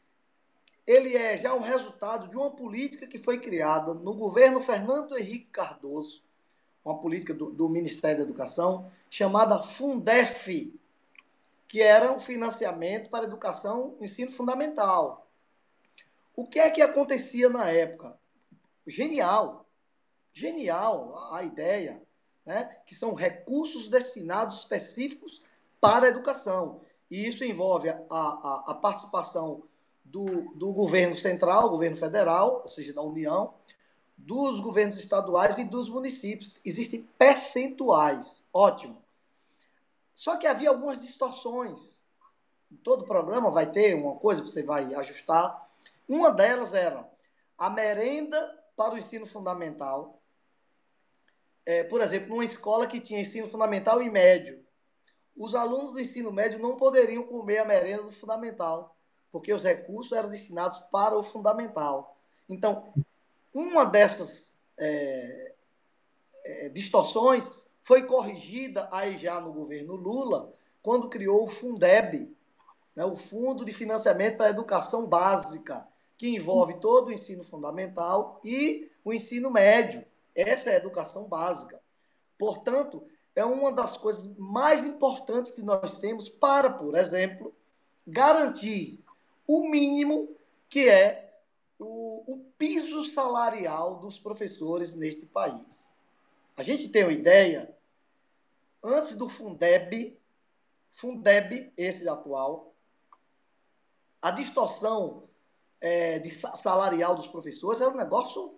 ele é já um resultado de uma política que foi criada no governo Fernando Henrique Cardoso, uma política do, do Ministério da Educação, chamada Fundef, que era um financiamento para a educação e ensino fundamental. O que é que acontecia na época? Genial, genial a ideia, né? Que são recursos destinados específicos para a educação. E isso envolve a, a, a participação do, do governo central, governo federal, ou seja, da União, dos governos estaduais e dos municípios. Existem percentuais. Ótimo. Só que havia algumas distorções. Todo programa vai ter uma coisa que você vai ajustar. Uma delas era a merenda para o ensino fundamental. É, por exemplo, numa escola que tinha ensino fundamental e médio, os alunos do ensino médio não poderiam comer a merenda do fundamental, porque os recursos eram destinados para o fundamental. Então, uma dessas é, é, distorções foi corrigida aí já no governo Lula, quando criou o Fundeb, né, o Fundo de Financiamento para a Educação Básica, que envolve todo o ensino fundamental e o ensino médio. Essa é a educação básica. Portanto, é uma das coisas mais importantes que nós temos para, por exemplo, garantir o mínimo que é o, o piso salarial dos professores neste país. A gente tem uma ideia, antes do Fundeb, Fundeb, esse atual, a distorção é, de salarial dos professores era um negócio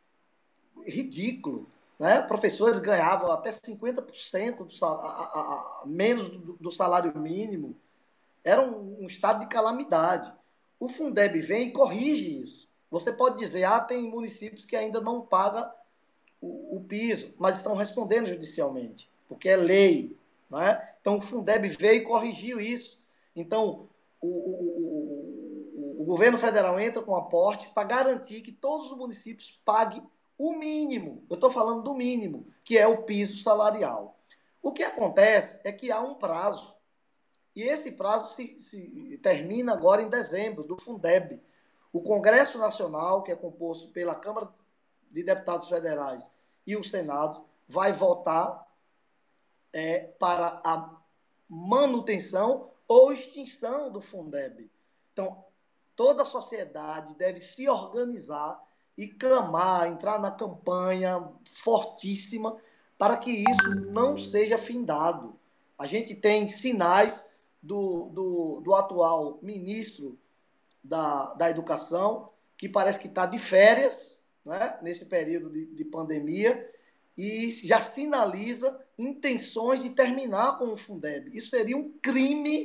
ridículo. Né? Professores ganhavam até cinquenta por cento do sal, a, a, a, menos do, do salário mínimo. Era um, um estado de calamidade. O Fundeb vem e corrige isso. Você pode dizer, ah, tem municípios que ainda não pagam o, o piso, mas estão respondendo judicialmente, porque é lei. Né? Então, o Fundeb veio e corrigiu isso. Então, o, o, o, o governo federal entra com aporte para garantir que todos os municípios paguem o mínimo. Eu estou falando do mínimo, que é o piso salarial. O que acontece é que há um prazo, e esse prazo se, se termina agora em dezembro, do Fundeb. O Congresso Nacional, que é composto pela Câmara de Deputados Federais e o Senado, vai votar é, para a manutenção ou extinção do Fundeb. Então, toda a sociedade deve se organizar e clamar, entrar na campanha fortíssima para que isso não seja findado. A gente tem sinais do, do, do atual ministro da, da Educação, que parece que está de férias, né, nesse período de, de pandemia, e já sinaliza intenções de terminar com o Fundeb. Isso seria um crime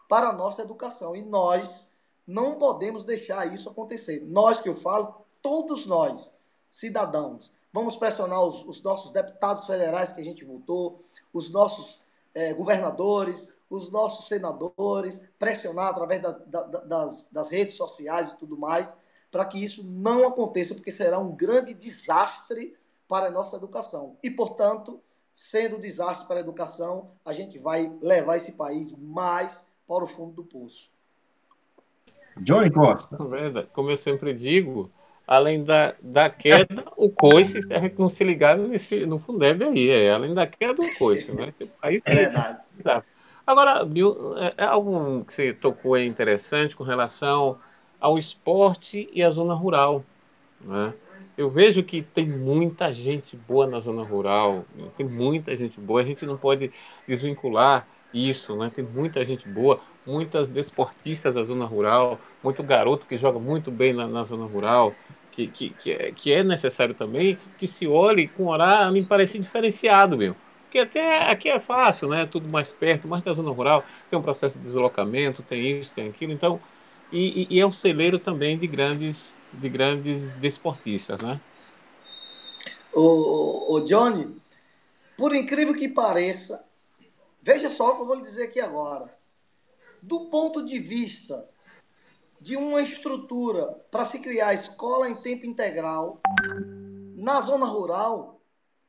para a nossa educação. E nós não podemos deixar isso acontecer. Nós que eu falo, todos nós, cidadãos, vamos pressionar os, os nossos deputados federais que a gente votou, os nossos eh, governadores, os nossos senadores, pressionar através da, da, das, das redes sociais e tudo mais, para que isso não aconteça, porque será um grande desastre para a nossa educação. E, portanto, sendo um desastre para a educação, a gente vai levar esse país mais para o fundo do poço. Johnny Costa. Como eu sempre digo, além da, da queda, o coice, se a gente não se ligar nesse, no Fundeb aí, é além da queda, o coice, né? Aí, é verdade. Agora, Bill, é algo que você tocou é interessante com relação ao esporte e à zona rural, né? Eu vejo que tem muita gente boa na zona rural, tem muita gente boa, a gente não pode desvincular isso, né? Tem muita gente boa, muitas desportistas da zona rural, muito garoto que joga muito bem na, na zona rural, que, que, que, é, que é necessário também que se olhe com olhar, me parece diferenciado, meu. Porque até aqui é fácil, né? Tudo mais perto, mas na zona rural tem um processo de deslocamento, tem isso, tem aquilo, então... E, e é um celeiro também de grandes, de grandes desportistas, né? O, o Johnny, por incrível que pareça, veja só o que eu vou lhe dizer aqui agora. Do ponto de vista de uma estrutura para se criar escola em tempo integral, na zona rural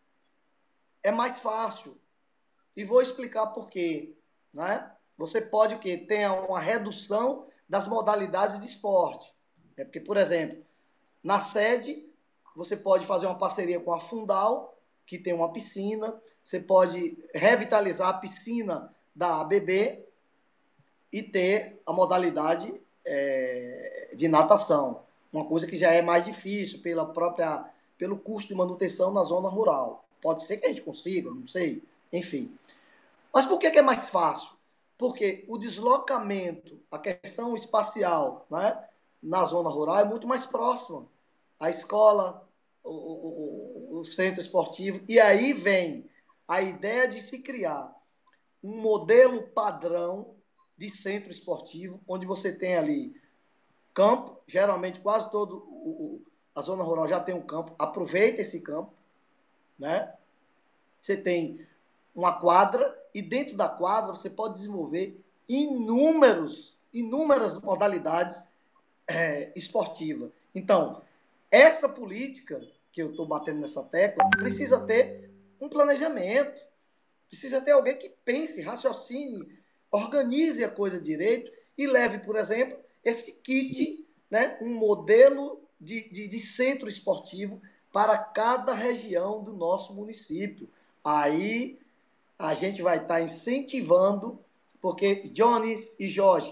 é mais fácil. E vou explicar por quê, né? Você pode o quê? Ter uma redução das modalidades de esporte. É porque, por exemplo, na sede, você pode fazer uma parceria com a Fundal, que tem uma piscina, você pode revitalizar a piscina da A B B e ter a modalidade é, de natação, uma coisa que já é mais difícil pela própria, pelo custo de manutenção na zona rural. Pode ser que a gente consiga, não sei, enfim. Mas por que que é mais fácil? Porque o deslocamento, a questão espacial, né, na zona rural é muito mais próxima. A escola, o, o, o centro esportivo. E aí vem a ideia de se criar um modelo padrão de centro esportivo, onde você tem ali campo, geralmente quase todo o, o, a zona rural já tem um campo, aproveita esse campo, né? Você tem uma quadra, e dentro da quadra você pode desenvolver inúmeros, inúmeras modalidades é, esportivas. Então, essa política que eu estou batendo nessa tecla precisa ter um planejamento, precisa ter alguém que pense, raciocine, organize a coisa direito e leve, por exemplo, esse kit, né, um modelo de, de, de centro esportivo para cada região do nosso município. Aí a gente vai estar incentivando, porque Jones e Jorge,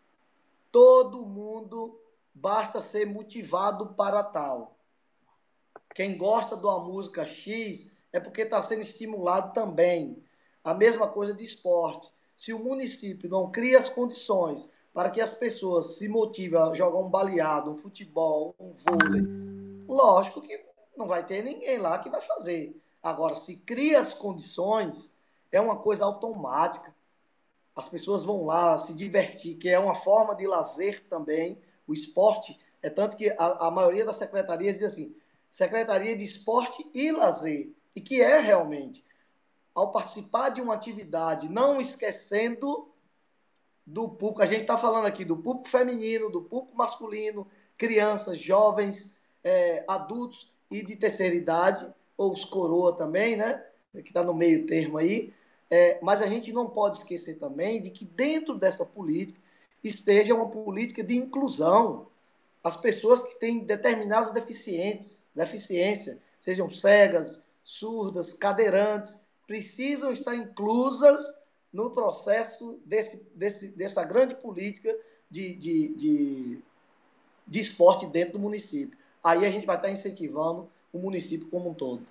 todo mundo basta ser motivado para tal. Quem gosta de uma música X é porque está sendo estimulado também. A mesma coisa de esporte. Se o município não cria as condições para que as pessoas se motivem a jogar um baleado, um futebol, um vôlei, lógico que não vai ter ninguém lá que vai fazer. Agora, se cria as condições, é uma coisa automática. As pessoas vão lá se divertir, que é uma forma de lazer também. O esporte, é tanto que a, a maioria das secretarias diz assim, Secretaria de Esporte e Lazer, e que é realmente, ao participar de uma atividade, não esquecendo do público, a gente está falando aqui do público feminino, do público masculino, crianças, jovens, é, adultos e de terceira idade, ou os coroa também, né? Que está no meio termo aí. É, mas a gente não pode esquecer também de que dentro dessa política esteja uma política de inclusão. As pessoas que têm determinadas deficiências, deficiência, sejam cegas, surdas, cadeirantes, precisam estar inclusas no processo desse, desse, dessa grande política de, de, de, de esporte dentro do município. Aí a gente vai estar incentivando o município como um todo.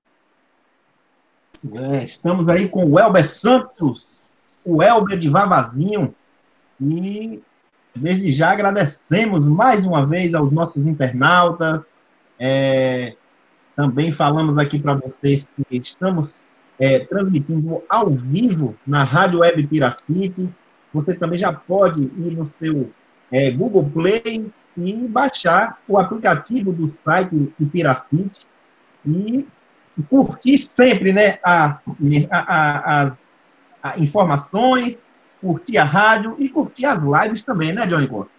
É, estamos aí com o Elber Santos, o Elber de Vavazinho, e desde já agradecemos mais uma vez aos nossos internautas. É, também falamos aqui para vocês que estamos é, transmitindo ao vivo na Rádio Web Piracite. você também já pode ir no seu é, Google Play e baixar o aplicativo do site Piracite e curtir sempre, né, a, a, a, as a informações, curtir a rádio e curtir as lives também, né, Johnny Cor?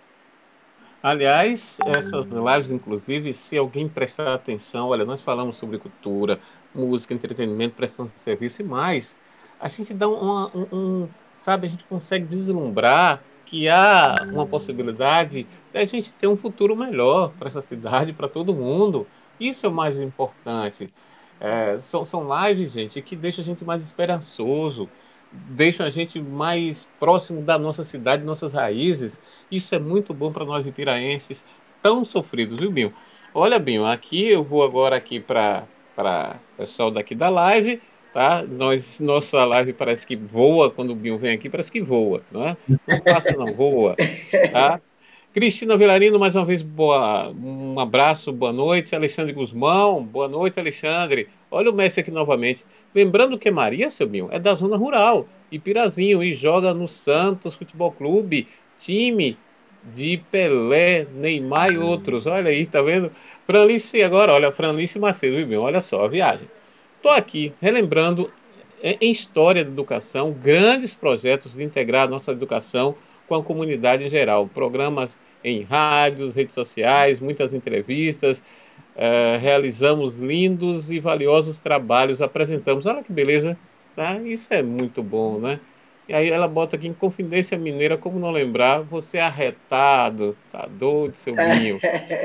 Aliás, essas lives, inclusive, se alguém prestar atenção, olha, nós falamos sobre cultura, música, entretenimento, prestação de serviço e mais. A gente dá uma, um, um, sabe, a gente consegue vislumbrar que há uma possibilidade de a gente ter um futuro melhor para essa cidade, para todo mundo. Isso é o mais importante. É, são, são lives, gente, que deixam a gente mais esperançoso, deixam a gente mais próximo da nossa cidade, nossas raízes. Isso é muito bom para nós ipiraenses, tão sofridos, viu, Binho? Olha, Binho, aqui eu vou agora aqui para para o pessoal daqui da live, tá? Nós, nossa live parece que voa quando o Binho vem aqui, parece que voa, não é? Não passa, não, voa, tá? Cristina Vilarino, mais uma vez, boa, um abraço, boa noite. Alexandre Guzmão, boa noite, Alexandre. Olha o Messi aqui novamente. Lembrando que Maria, seu Binho, é da zona rural, Ipirazinho, e joga no Santos Futebol Clube, time de Pelé, Neymar e outros. Olha aí, tá vendo? Franlice agora, olha, Franlice Macedo, viu, Binho? Olha só a viagem. Estou aqui relembrando é, em história da educação, grandes projetos de integrar a nossa educação com a comunidade em geral. Programas em rádios, redes sociais, muitas entrevistas, é, realizamos lindos e valiosos trabalhos, apresentamos. Olha que beleza, tá? Isso é muito bom, né? E aí ela bota aqui em Confidência Mineira, como não lembrar, você é arretado, tá doido, seu Binho.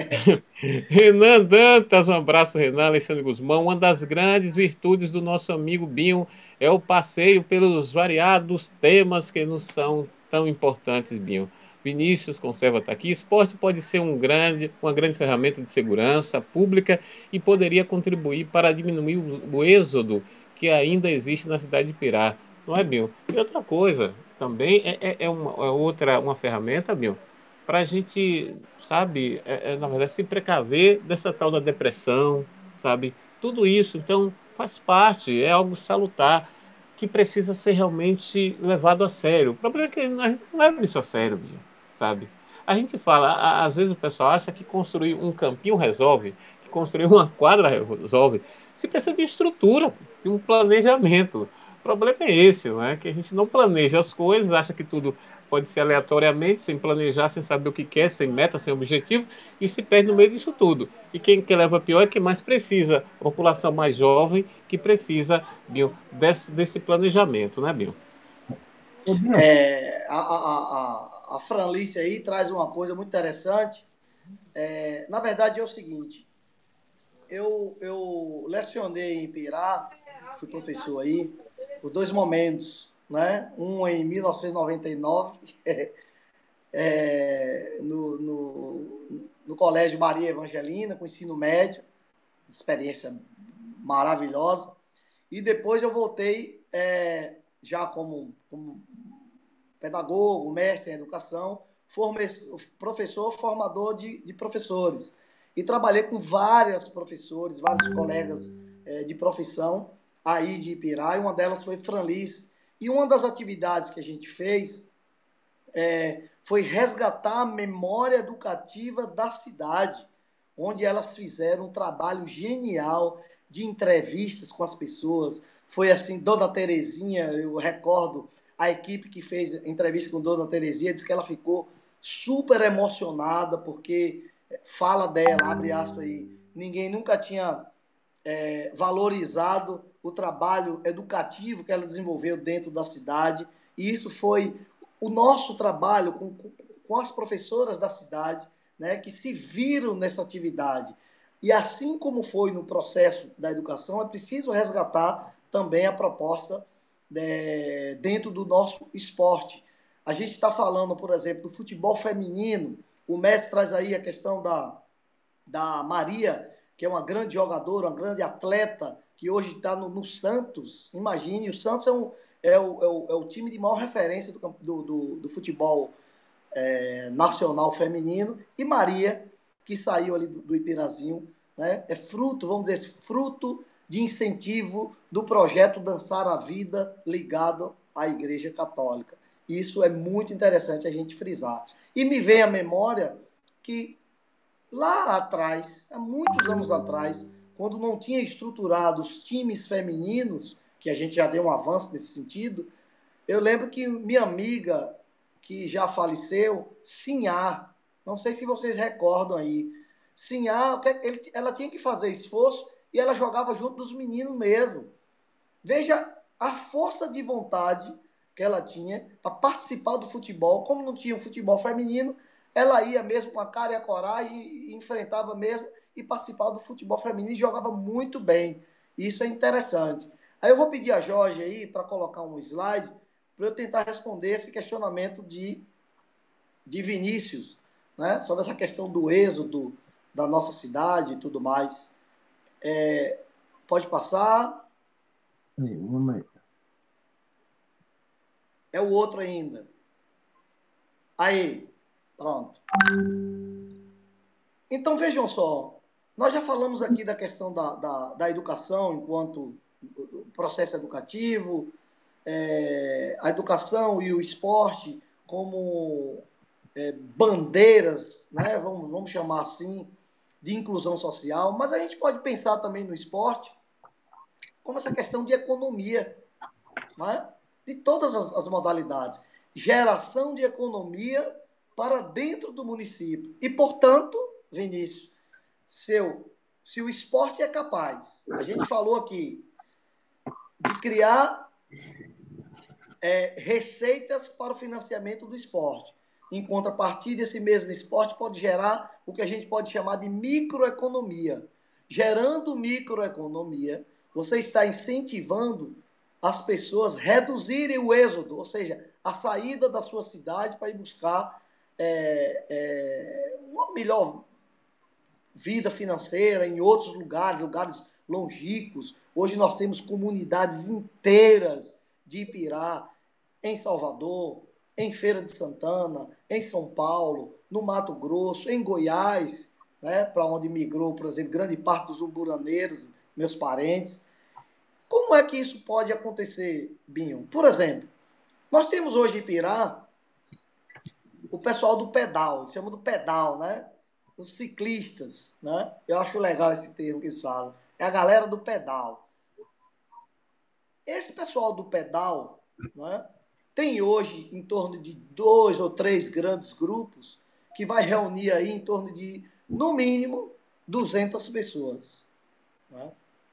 Renan Dantas, um abraço, Renan. Alexandre Guzmão. Uma das grandes virtudes do nosso amigo Binho é o passeio pelos variados temas que nos são tão importantes, Binho. Vinícius Conserva está aqui. Esporte pode ser um grande, uma grande ferramenta de segurança pública e poderia contribuir para diminuir o, o êxodo que ainda existe na cidade de Pirá. Não é, Binho? E outra coisa, também é, é, é uma, é outra uma ferramenta, Binho, para a gente, sabe, é, é, na verdade, se precaver dessa tal da depressão, sabe? Tudo isso, então, faz parte, é algo salutar, que precisa ser realmente levado a sério. O problema é que a gente não leva isso a sério, Bia, sabe? A gente fala, a- às vezes o pessoal acha que construir um campinho resolve, que construir uma quadra resolve. Se precisa de estrutura, de um planejamento. O problema é esse, não é? Que a gente não planeja as coisas, acha que tudo pode ser aleatoriamente, sem planejar, sem saber o que quer, sem meta, sem objetivo, e se perde no meio disso tudo. E quem que leva pior é quem mais precisa, a população mais jovem que precisa, Bill, desse, desse planejamento, né, Bill? É, a, a, a, a Franlice aí traz uma coisa muito interessante. É, na verdade é o seguinte, eu, eu lecionei em Pirá, fui professor aí, por dois momentos, né? Um em mil novecentos e noventa e nove, é, no, no, no Colégio Maria Evangelina, com ensino médio, experiência maravilhosa. E depois eu voltei é, já como, como pedagogo, mestre em educação, formei, professor, formador de, de professores. E trabalhei com várias professores, vários colegas é, de profissão aí de Ipirá, e uma delas foi Franlice. E uma das atividades que a gente fez é, foi resgatar a memória educativa da cidade, onde elas fizeram um trabalho genial de entrevistas com as pessoas. Foi assim, Dona Terezinha, eu recordo, a equipe que fez entrevista com Dona Terezinha disse que ela ficou super emocionada, porque fala dela, abre aspas aí, ninguém nunca tinha é, valorizado o trabalho educativo que ela desenvolveu dentro da cidade, e isso foi o nosso trabalho com, com as professoras da cidade, né, que se viram nessa atividade. E assim como foi no processo da educação, é preciso resgatar também a proposta de, dentro do nosso esporte. A gente está falando, por exemplo, do futebol feminino. O mestre traz aí a questão da, da Maria, que é uma grande jogadora, uma grande atleta, que hoje está no, no Santos. Imagine, o Santos é, um, é, o, é, o, é o time de maior referência do, do, do, do futebol é, nacional feminino. E Maria, que saiu ali do, do Ipirazinho, né? É fruto, vamos dizer, fruto de incentivo do projeto Dançar a Vida ligado à Igreja Católica. Isso é muito interessante a gente frisar. E me vem à memória que lá atrás, há muitos anos atrás, quando não tinha estruturado os times femininos, que a gente já deu um avanço nesse sentido, eu lembro que minha amiga, que já faleceu, Sinhá, não sei se vocês recordam aí, Sinhá, ela tinha que fazer esforço e ela jogava junto dos meninos mesmo. Veja a força de vontade que ela tinha para participar do futebol. Como não tinha o futebol feminino, ela ia mesmo com a cara e a coragem e enfrentava mesmo e participava do futebol feminino e jogava muito bem. Isso é interessante. Aí eu vou pedir a Jorge aí para colocar um slide para eu tentar responder esse questionamento de, de Vinícius, né? Sobre essa questão do êxodo da nossa cidade e tudo mais. É, pode passar. É o outro ainda. Aí, pronto. Então, vejam só, nós já falamos aqui da questão da, da, da educação enquanto processo educativo, é, a educação e o esporte como é, bandeiras, né, vamos, vamos chamar assim, de inclusão social, mas a gente pode pensar também no esporte como essa questão de economia, né, de todas as, as modalidades. Geração de economia para dentro do município. E, portanto, Vinícius, seu, se o esporte é capaz, a gente falou aqui, de criar é, receitas para o financiamento do esporte. Em contrapartida, esse mesmo esporte pode gerar o que a gente pode chamar de microeconomia. Gerando microeconomia, você está incentivando as pessoas a reduzirem o êxodo, ou seja, a saída da sua cidade para ir buscar é, é, uma melhor vida financeira em outros lugares, lugares longínquos. Hoje nós temos comunidades inteiras de Ipirá, em Salvador, em Feira de Santana, em São Paulo, no Mato Grosso, em Goiás, né, para onde migrou, por exemplo, grande parte dos umburaneiros, meus parentes. Como é que isso pode acontecer, Binho? Por exemplo, nós temos hoje em Ipirá o pessoal do pedal, chama do pedal, né? Os ciclistas, né? Eu acho legal esse termo que eles falam. É a galera do pedal. Esse pessoal do pedal, né, tem hoje em torno de dois ou três grandes grupos que vai reunir aí em torno de, no mínimo, duzentas pessoas. Né?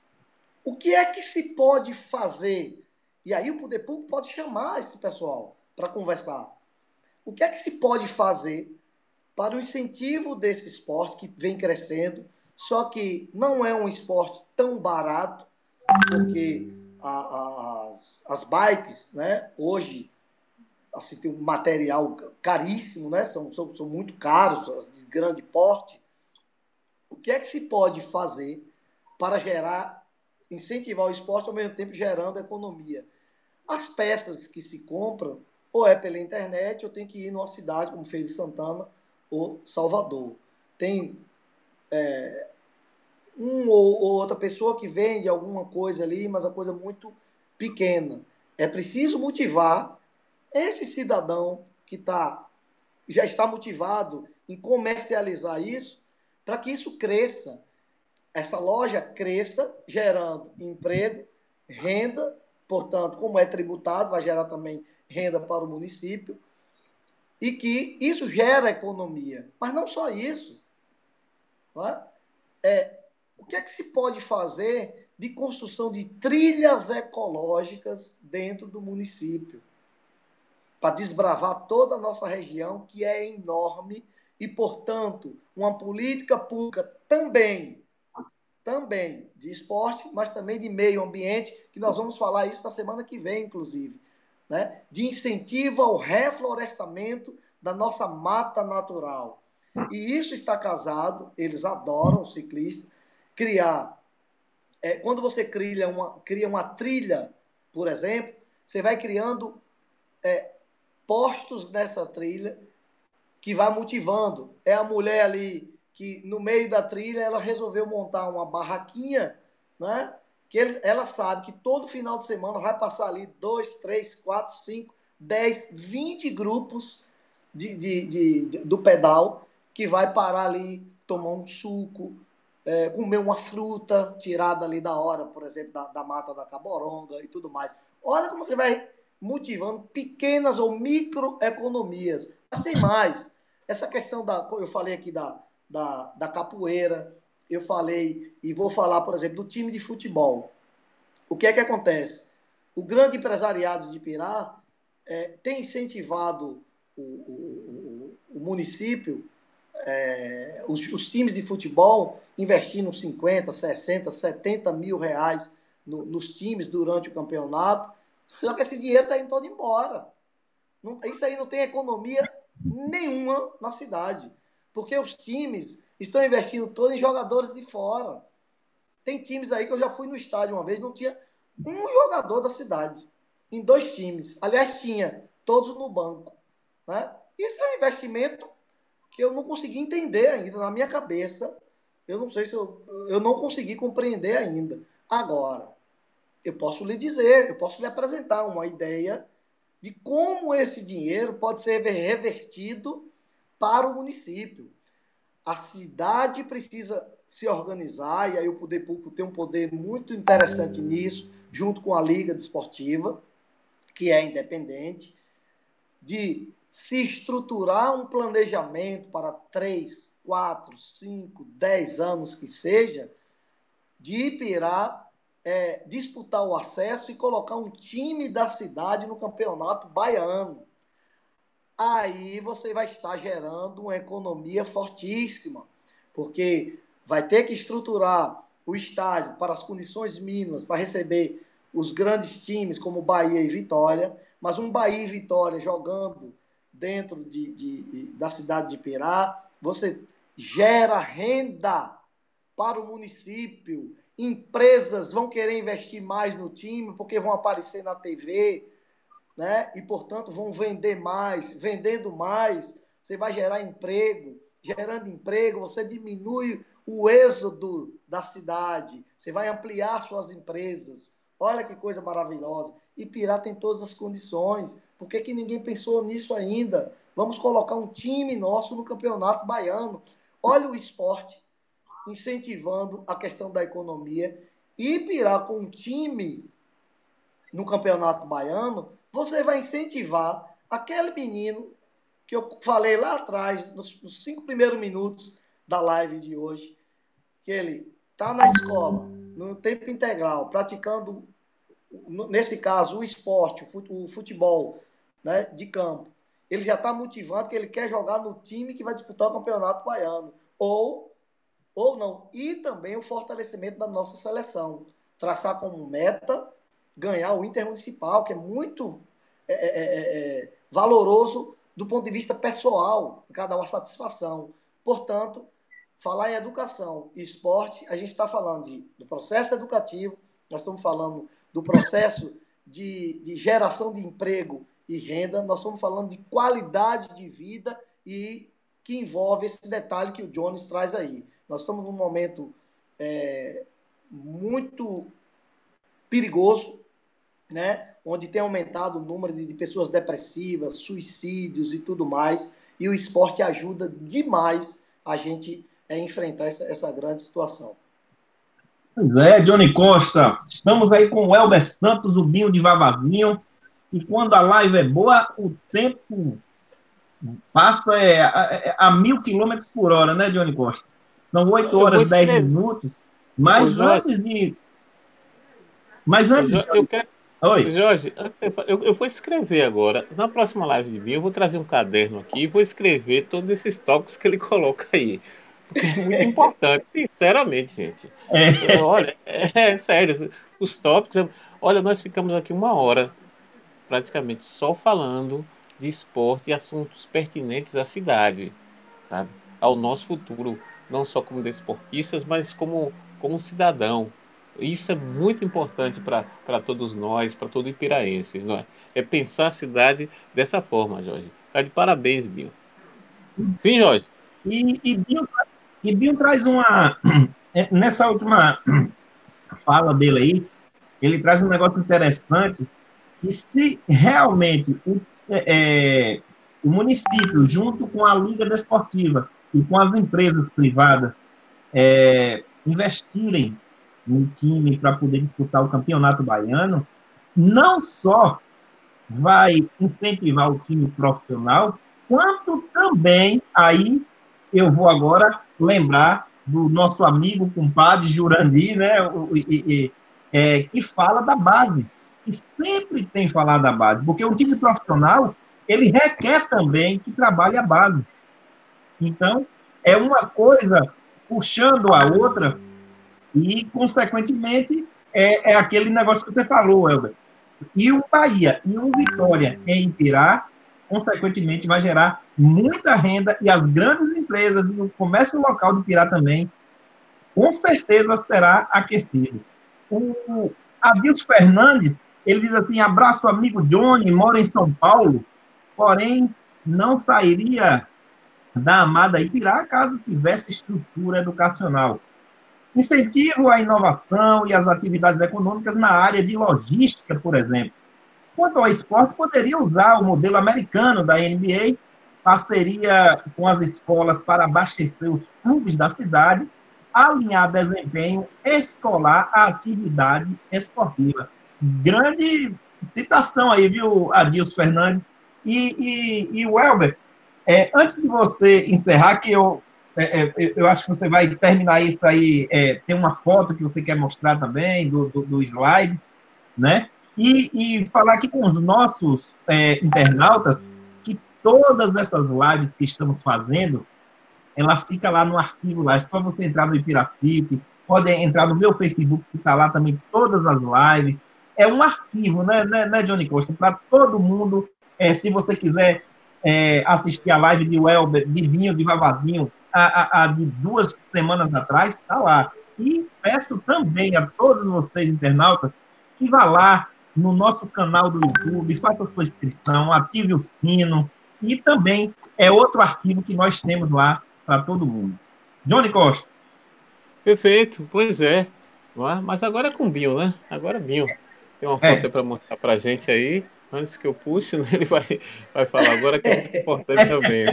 O que é que se pode fazer? E aí o poder público pode chamar esse pessoal para conversar. O que é que se pode fazer para o incentivo desse esporte que vem crescendo, só que não é um esporte tão barato, porque a, a, as, as bikes, né, hoje, assim, tem um material caríssimo, né, são, são, são muito caros, as de grande porte. O que é que se pode fazer para gerar, incentivar o esporte, ao mesmo tempo gerando economia? As peças que se compram, ou é pela internet, ou tem que ir numa cidade como Feira de Santana, ou Salvador. Tem é, um ou, ou outra pessoa que vende alguma coisa ali, mas a coisa muito pequena. É preciso motivar esse cidadão que tá, já está motivado em comercializar isso, para que isso cresça, essa loja cresça, gerando emprego, renda, portanto, como é tributado, vai gerar também renda para o município, e que isso gera economia. Mas não só isso. Não é? É, o que é que se pode fazer de construção de trilhas ecológicas dentro do município? Para desbravar toda a nossa região, que é enorme, e, portanto, uma política pública também, também de esporte, mas também de meio ambiente, que nós vamos falar isso na semana que vem, inclusive. Né, de incentivo ao reflorestamento da nossa mata natural. E isso está casado, eles adoram, os ciclistas, criar. É, quando você cria uma, cria uma trilha, por exemplo, você vai criando é, postos nessa trilha que vai motivando. É a mulher ali que, no meio da trilha, ela resolveu montar uma barraquinha, né? Que ele, ela sabe que todo final de semana vai passar ali dois, três, quatro, cinco, dez, vinte grupos de, de, de, de, do pedal que vai parar ali, tomar um suco, é, comer uma fruta tirada ali da hora, por exemplo, da, da mata da caboronga e tudo mais. Olha como você vai motivando pequenas ou microeconomias. Mas tem mais. Essa questão da... Eu falei aqui da, da, da capoeira, eu falei e vou falar, por exemplo, do time de futebol. O que é que acontece? O grande empresariado de Pirá é, tem incentivado o, o, o, o município, é, os, os times de futebol, investindo cinquenta, sessenta, setenta mil reais no, nos times durante o campeonato. Só que esse dinheiro está indo todo embora. Não, isso aí não tem economia nenhuma na cidade. Porque os times estão investindo todo em jogadores de fora. Tem times aí que eu já fui no estádio uma vez, não tinha um jogador da cidade. Em dois times. Aliás, tinha, todos no banco. Né? Isso é um investimento que eu não consegui entender ainda na minha cabeça. Eu não sei se eu, eu não consegui compreender ainda. Agora, eu posso lhe dizer, eu posso lhe apresentar uma ideia de como esse dinheiro pode ser revertido para o município. A cidade precisa se organizar, e aí o poder público tem um poder muito interessante nisso, junto com a Liga Desportiva, que é independente, de se estruturar um planejamento para três, quatro, cinco, dez anos que seja, de Ipirá é, disputar o acesso e colocar um time da cidade no campeonato baiano. Aí você vai estar gerando uma economia fortíssima, porque vai ter que estruturar o estádio para as condições mínimas para receber os grandes times como Bahia e Vitória, mas um Bahia e Vitória jogando dentro de, de, de, da cidade de Pirá, você gera renda para o município, empresas vão querer investir mais no time porque vão aparecer na T V, né? E, portanto, vão vender mais. Vendendo mais, você vai gerar emprego. Gerando emprego, você diminui o êxodo da cidade. Você vai ampliar suas empresas. Olha que coisa maravilhosa. Ipirá tem todas as condições. Por que que ninguém pensou nisso ainda? Vamos colocar um time nosso no Campeonato Baiano. Olha o esporte incentivando a questão da economia. Ipirá com um time no Campeonato Baiano, você vai incentivar aquele menino que eu falei lá atrás, nos, nos cinco primeiros minutos da live de hoje, que ele está na escola, no tempo integral, praticando, nesse caso, o esporte, o futebol, né, de campo. Ele já está motivando que ele quer jogar no time que vai disputar o Campeonato Baiano. Ou, ou não. E também o fortalecimento da nossa seleção. Traçar como meta ganhar o Intermunicipal, que é muito é, é, é, valoroso do ponto de vista pessoal, cada uma satisfação. Portanto, falar em educação e esporte, a gente está falando de, do processo educativo, nós estamos falando do processo de, de geração de emprego e renda, nós estamos falando de qualidade de vida e que envolve esse detalhe que o Jones traz aí. Nós estamos num momento é, muito perigoso, né? Onde tem aumentado o número de pessoas depressivas, suicídios e tudo mais, e o esporte ajuda demais a gente a enfrentar essa, essa grande situação. Pois é, Johnny Costa, estamos aí com o Elber Santos, o Binho de Vavazinho, e quando a live é boa, o tempo passa é, a, a mil quilômetros por hora, né, Johnny Costa? São oito horas e dez minutos, mas antes de... Mas antes... Eu, eu quero... Oi. Jorge, eu, eu vou escrever agora, na próxima live de mim, eu vou trazer um caderno aqui e vou escrever todos esses tópicos que ele coloca aí. Porque é muito importante, sinceramente, gente. É. Olha, é, é sério, os tópicos... Olha, nós ficamos aqui uma hora, praticamente, só falando de esporte e assuntos pertinentes à cidade, sabe? Ao nosso futuro, não só como desportistas, mas como, como cidadão. Isso é muito importante para todos nós, para todo ipiraense, não é? É pensar a cidade dessa forma, Jorge. Tá de parabéns, Binho. Sim, Jorge. E, e, Binho, e Binho traz uma... Nessa última fala dele aí, ele traz um negócio interessante, E se realmente o, é, o município, junto com a Liga Desportiva e com as empresas privadas, é, investirem no time para poder disputar o Campeonato Baiano, não só vai incentivar o time profissional, quanto também, aí eu vou agora lembrar do nosso amigo compadre Jurandir, né, e, e, é, que fala da base, que sempre tem falado da base, porque o time profissional, ele requer também que trabalhe a base. Então, é uma coisa puxando a outra e, consequentemente, é, é aquele negócio que você falou, Elber. E o Bahia e o Vitória em Pirá, consequentemente, vai gerar muita renda e as grandes empresas e o comércio local do Pirá também, com certeza, será aquecido. O Adilson Fernandes, ele diz assim, abraço amigo Johnny, mora em São Paulo, porém não sairia da amada Ipirá caso tivesse estrutura educacional. Incentivo à inovação e às atividades econômicas na área de logística, por exemplo. Quanto ao esporte, poderia usar o modelo americano da N B A, parceria com as escolas para abastecer os clubes da cidade, alinhar desempenho escolar à atividade esportiva. Grande citação aí, viu, Adilson Fernandes? E, e, e o Elber, é, antes de você encerrar, que eu, é, é, eu acho que você vai terminar isso aí, é, tem uma foto que você quer mostrar também, do, do, do slide, né? E, e falar aqui com os nossos é, internautas que todas essas lives que estamos fazendo, ela fica lá no arquivo lá, é só você entrar no Ipiracity, pode entrar no meu Facebook, que está lá também todas as lives, é um arquivo, né, né, né Johnny Costa, para todo mundo, é, se você quiser é, assistir a live de Welber, de Vinho, de Vavazinho, a, a, a de duas semanas atrás, está lá. E peço também a todos vocês, internautas, que vá lá no nosso canal do YouTube, faça sua inscrição, ative o sino, e também é outro arquivo que nós temos lá para todo mundo. Johnny Costa. Perfeito, pois é. Mas agora é com o Binho, né? Agora é Binho. Tem uma foto é. aí para mostrar para a gente aí. Antes que eu puxe, né? Ele vai, vai falar agora que é muito importante também.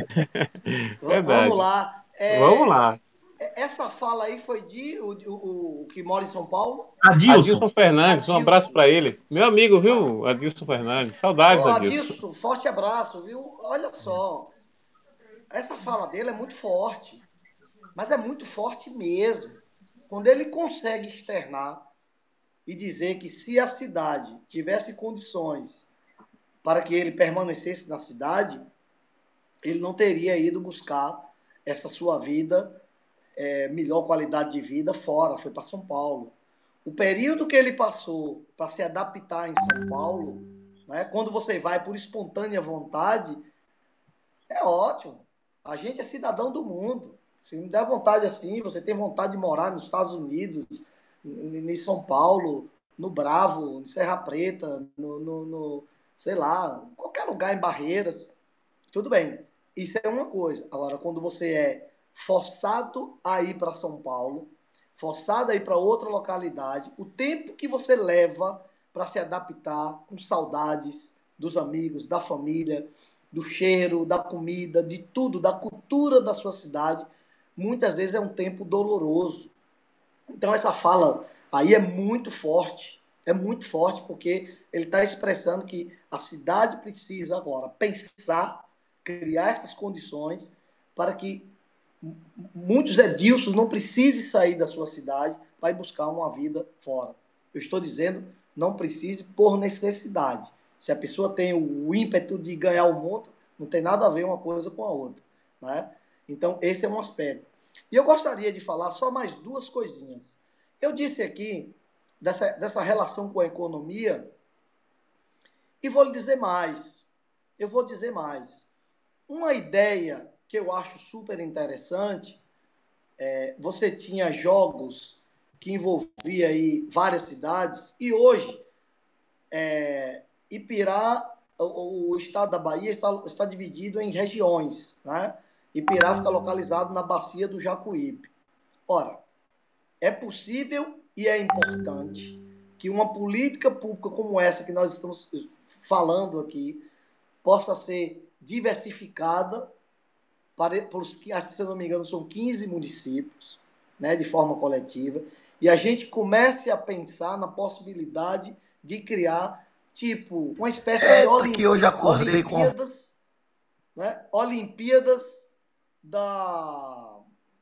Verdade. Vamos lá. É... Vamos lá. Essa fala aí foi de o, o, o que mora em São Paulo? Adilson, Adilson Fernandes, Adilson. Um abraço para ele. Meu amigo, viu, Adilson Fernandes? Saudades, Ô, Adilson. Adilson, forte abraço, viu? Olha só. Essa fala dele é muito forte. Mas é muito forte mesmo. Quando ele consegue externar e dizer que se a cidade tivesse condições para que ele permanecesse na cidade, ele não teria ido buscar essa sua vida, é, melhor qualidade de vida fora, foi para São Paulo. O período que ele passou para se adaptar em São Paulo, né, quando você vai por espontânea vontade, é ótimo. A gente é cidadão do mundo. Se me der vontade assim, você tem vontade de morar nos Estados Unidos, em São Paulo, no Bravo, em Serra Preta, no, no, no sei lá, qualquer lugar em Barreiras, tudo bem. Isso é uma coisa. Agora, quando você é forçado a ir para São Paulo, forçado a ir para outra localidade, o tempo que você leva para se adaptar com saudades dos amigos, da família, do cheiro, da comida, de tudo, da cultura da sua cidade, muitas vezes é um tempo doloroso. Então essa fala aí é muito forte, é muito forte porque ele está expressando que a cidade precisa agora pensar, criar essas condições para que muitos edilços não precisem sair da sua cidade para ir buscar uma vida fora. Eu estou dizendo, não precise por necessidade. Se a pessoa tem o ímpeto de ganhar o mundo, não tem nada a ver uma coisa com a outra, né? Então, esse é um aspecto. E eu gostaria de falar só mais duas coisinhas. Eu disse aqui dessa, dessa relação com a economia e vou lhe dizer mais. Eu vou dizer mais. Uma ideia que eu acho super interessante, é, você tinha jogos que envolvia aí várias cidades e hoje é, Ipirá, o, o estado da Bahia está, está dividido em regiões, né? Ipirá fica localizado na bacia do Jacuípe. Ora, é possível e é importante que uma política pública como essa que nós estamos falando aqui possa ser diversificada para, para os, acho que, se eu não me engano, são quinze municípios, né, de forma coletiva, e a gente comece a pensar na possibilidade de criar, tipo, uma espécie é, de Olim... que eu já acordei Olimpíadas, com... né, Olimpíadas da...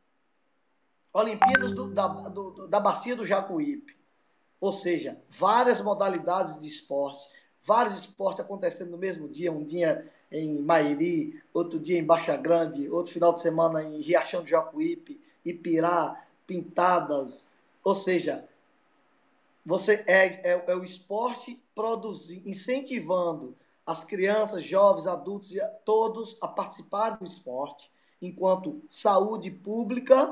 Olimpíadas do, da, do, da Bacia do Jacuípe. Ou seja, várias modalidades de esporte, vários esportes acontecendo no mesmo dia, um dia em Mairi, outro dia em Baixa Grande, outro final de semana em Riachão do Jacuípe, Ipirá, Pintadas. Ou seja, você é, é, é o esporte produzir, incentivando as crianças, jovens, adultos, todos a participar do esporte, enquanto saúde pública,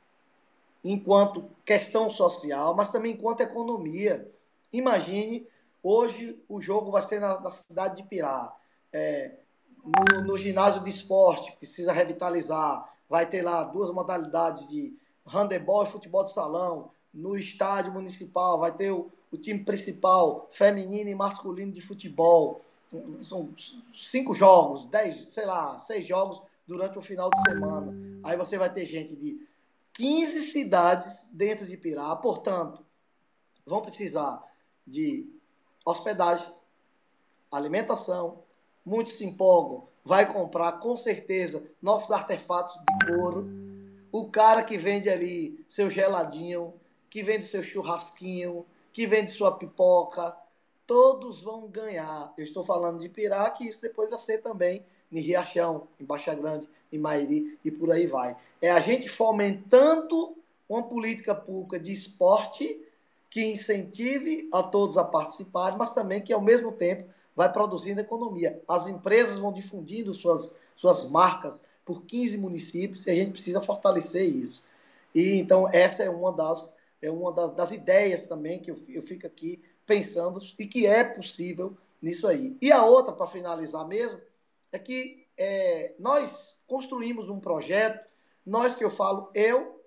enquanto questão social, mas também enquanto economia. Imagine, hoje o jogo vai ser na, na cidade de Pirá, é, no, no ginásio de esporte, precisa revitalizar, vai ter lá duas modalidades de handebol e futebol de salão, no estádio municipal vai ter o, o time principal, feminino e masculino de futebol, são cinco jogos, dez, sei lá, seis jogos durante o final de semana. Aí você vai ter gente de quinze cidades dentro de Pirá, portanto, vão precisar de hospedagem, alimentação, muitos se empolgam, vai comprar com certeza nossos artefatos de couro, o cara que vende ali seu geladinho, que vende seu churrasquinho, que vende sua pipoca, todos vão ganhar. Eu estou falando de Pirá, que isso depois vai ser também em Riachão, em Baixa Grande, em Mairi e por aí vai. É a gente fomentando uma política pública de esporte que incentive a todos a participarem, mas também que, ao mesmo tempo, vai produzindo economia. As empresas vão difundindo suas, suas marcas por quinze municípios e a gente precisa fortalecer isso. E, então, essa é uma das, é uma das, das ideias também que eu, eu fico aqui pensando e que é possível nisso aí. E a outra, para finalizar mesmo, é que é, nós construímos um projeto, nós que eu falo, eu,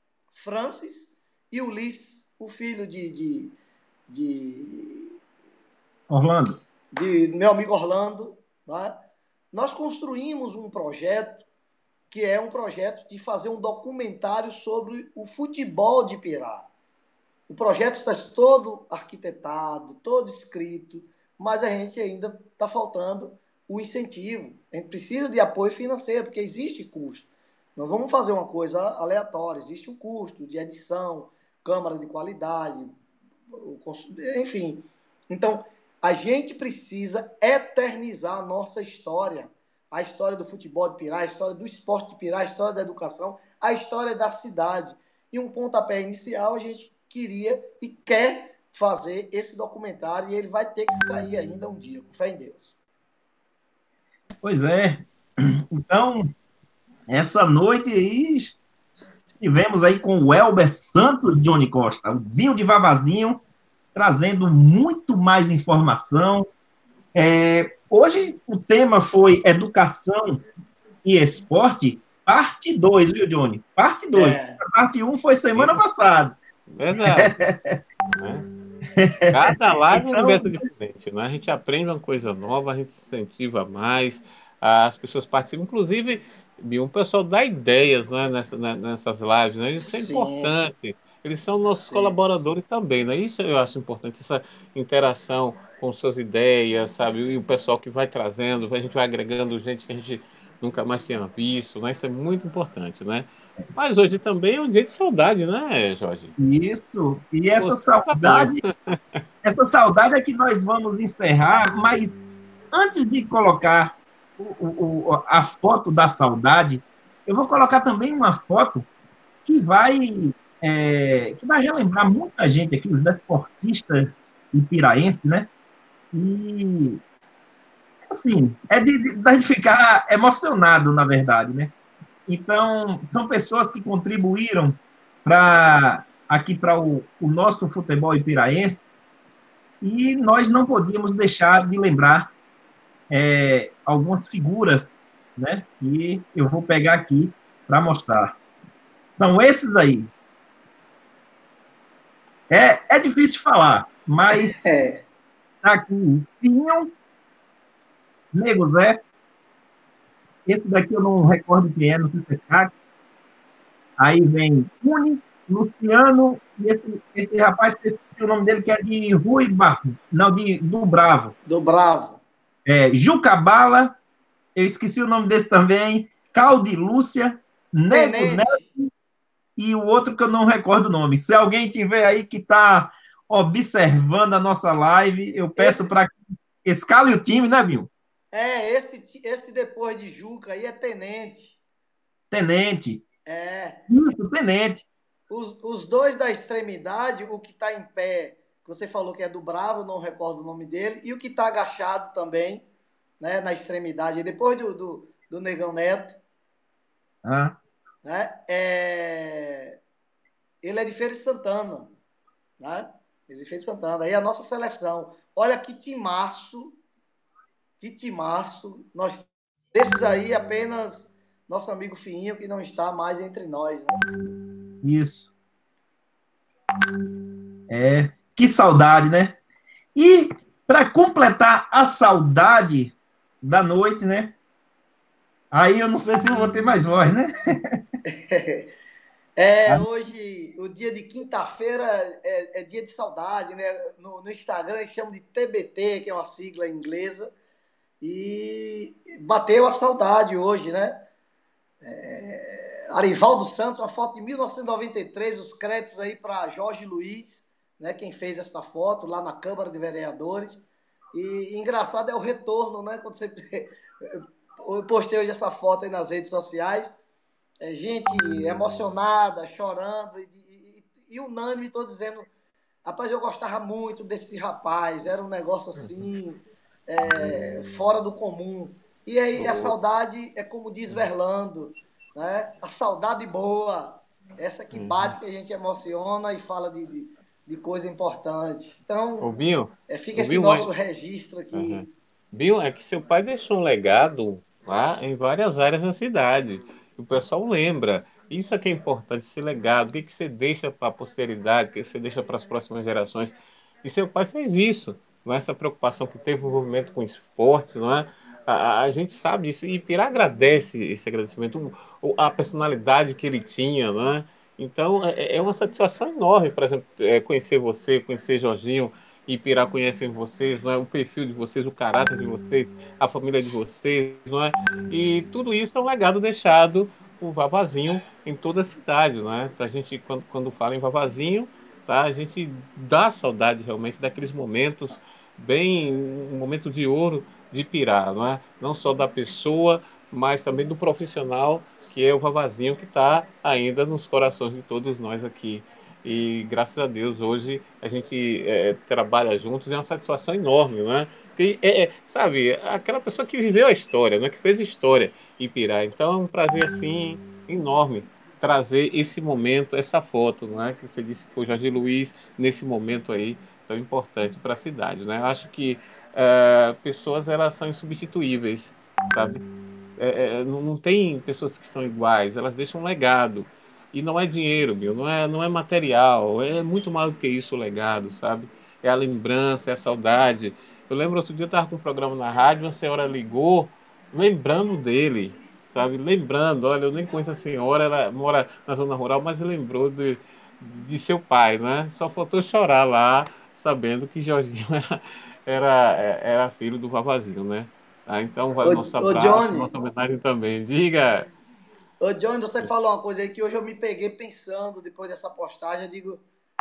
Francis e Ulisses, o filho de, de, de Orlando. De meu amigo Orlando, né? Nós construímos um projeto que é um projeto de fazer um documentário sobre o futebol de Pirá. O projeto está todo arquitetado, todo escrito, mas a gente ainda está faltando o incentivo. A gente precisa de apoio financeiro, porque existe custo. Nós vamos fazer uma coisa aleatória, existe um custo de edição, câmara de qualidade, enfim. Então, a gente precisa eternizar a nossa história, a história do futebol de Pirá, a história do esporte de Pirá, a história da educação, a história da cidade. E um pontapé inicial, a gente queria e quer fazer esse documentário, e ele vai ter que sair ainda um dia, com fé em Deus. Pois é. Então, essa noite aí, estivemos aí com o Elber Santos, Johnny Costa, o Binho de Vavazinho, trazendo muito mais informação. É, hoje o tema foi Educação e Esporte, parte dois, viu, Johnny? Parte dois. É. A parte um foi semana passada. Verdade. É. Cada live então, é um universo diferente, né? A gente aprende uma coisa nova, a gente se incentiva mais, as pessoas participam, inclusive, o pessoal dá ideias, né, nessas, nessas lives, né? Isso é Sim. importante. Eles são nossos Sim. colaboradores também, né? Isso eu acho importante, essa interação com suas ideias, sabe? E o pessoal que vai trazendo, a gente vai agregando gente que a gente nunca mais tinha visto, né? Isso é muito importante, né? Mas hoje também é um dia de saudade, né, Jorge? Isso, e essa Você saudade, essa saudade é que nós vamos encerrar, mas antes de colocar o, o, a foto da saudade, eu vou colocar também uma foto que vai, é, que vai relembrar muita gente aqui, os desportistas ipiraenses, né? E, assim, é de, de, de ficar emocionado, na verdade, né? Então, são pessoas que contribuíram para aqui para o, o nosso futebol ipiraense e nós não podíamos deixar de lembrar é, algumas figuras, né, que eu vou pegar aqui para mostrar. São esses aí. É, é difícil falar, Mas É. tá aqui, Pinho, Nego Zé, esse daqui eu não recordo quem é, não sei se é craque. Aí vem Cune, Luciano, e esse, esse rapaz, que eu esqueci o nome dele, que é de Rui Barro, não, de, do Bravo. Do Bravo. É, Juca Bala, eu esqueci o nome desse também, Caldi Lúcia, Nego Tenente. Neto e o outro que eu não recordo o nome. Se alguém tiver aí que está observando a nossa live, eu peço Esse, para que escale o time, né, Bill? é, esse, esse depois de Juca aí é Tenente. Tenente. É. Isso, tenente. Os, os dois da extremidade, o que está em pé, que você falou que é do Bravo, não recordo o nome dele, e o que está agachado também, né, na extremidade, depois do, do, do Negão Neto, Ah, né, é, ele é de Feira de Santana, né? Ele é de Feira de Santana. Aí a nossa seleção, olha que timaço, que timaço. Nós, desses aí, apenas nosso amigo Fiinho, que não está mais entre nós, né? isso. É, que saudade, né? E para completar a saudade da noite, né? Aí eu não sei se eu vou ter mais voz, né? É, hoje, o dia de quinta-feira é, é dia de saudade, né? No, no Instagram eles chamam de T B T, que é uma sigla inglesa, e bateu a saudade hoje, né? É, Arivaldo Santos, uma foto de mil novecentos e noventa e três, os créditos aí para Jorge Luiz, né? Quem fez essa foto lá na Câmara de Vereadores. E, e engraçado é o retorno, né? Quando você eu postei hoje essa foto aí nas redes sociais. É, gente emocionada, chorando e, e, e unânime, estou dizendo, rapaz, eu gostava muito desse rapaz, era um negócio assim, é, fora do comum. E aí a saudade é como diz Verlando, né? A saudade boa, essa que Uhum. bate, que a gente emociona e fala de, de, de coisa importante. Então, O Binho, é, fica o esse Binho, nosso mas- registro Uhum. aqui. Binho, é que seu pai deixou um legado lá em várias áreas da cidade. O pessoal lembra. Isso é que é importante, esse legado. O que, que você deixa para a posteridade, o que você deixa para as próximas gerações. E seu pai fez isso. Não é essa preocupação que teve o envolvimento com esporte, não é? A, a- a gente sabe disso. E Pirá agradece esse agradecimento, o- o- a personalidade que ele tinha, não é? Então, é, é uma satisfação enorme, por exemplo, é, conhecer você, conhecer Jorginho, e Pirá conhecem vocês, não é? O perfil de vocês, o caráter de vocês, a família de vocês, não é? E tudo isso é um legado deixado por Vavazinho em toda a cidade, não é? A gente, quando, quando fala em Vavazinho, tá? A gente dá saudade realmente daqueles momentos bem, um momento de ouro de Pirá, não é? Não só da pessoa, mas também do profissional, que é o Vavazinho, que está ainda nos corações de todos nós aqui. E graças a Deus hoje a gente é, trabalha juntos, é uma satisfação enorme, né? Porque, é, é, sabe, aquela pessoa que viveu a história, né? Que fez história em Pirá. Então é um prazer assim enorme trazer esse momento, essa foto, né? Que você disse que foi o Jorge Luiz nesse momento aí tão importante para a cidade, né? Eu acho que é, pessoas elas são insubstituíveis, sabe? É, é, não, não tem pessoas que são iguais, elas deixam um legado. E não é dinheiro, meu, não é, não é material, é muito mais do que isso o legado, sabe? É a lembrança, é a saudade. Eu lembro outro dia eu estava com um programa na rádio, uma senhora ligou, lembrando dele, sabe? Lembrando, olha, eu nem conheço a senhora, ela mora na zona rural, mas lembrou de, de seu pai, né? Só faltou chorar lá, sabendo que Jorginho era, era, era filho do Vavazinho, né? Ah, então vai Ô, o nosso ô abraço, Johnny, nossa homenagem também. Diga. ô Johnny, você falou uma coisa aí que hoje eu me peguei pensando depois dessa postagem, eu digo,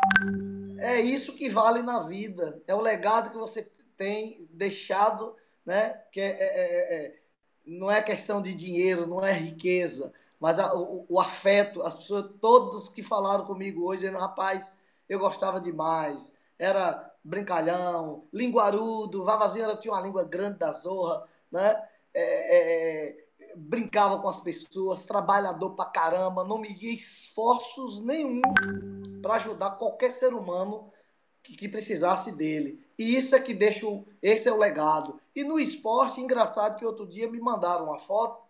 é isso que vale na vida. É o legado que você tem deixado, né? Que é, é, é, é, não é questão de dinheiro, não é riqueza, mas a, o, o afeto. As pessoas, todos que falaram comigo hoje, dizendo, rapaz, eu gostava demais. Era brincalhão, linguarudo, Vavazinho era, tinha uma língua grande da zorra, né? É, é, brincava com as pessoas, trabalhador pra caramba, não media esforços nenhum para ajudar qualquer ser humano que, que precisasse dele. E isso é que deixa o, esse é o legado. E no esporte, engraçado que outro dia me mandaram uma foto,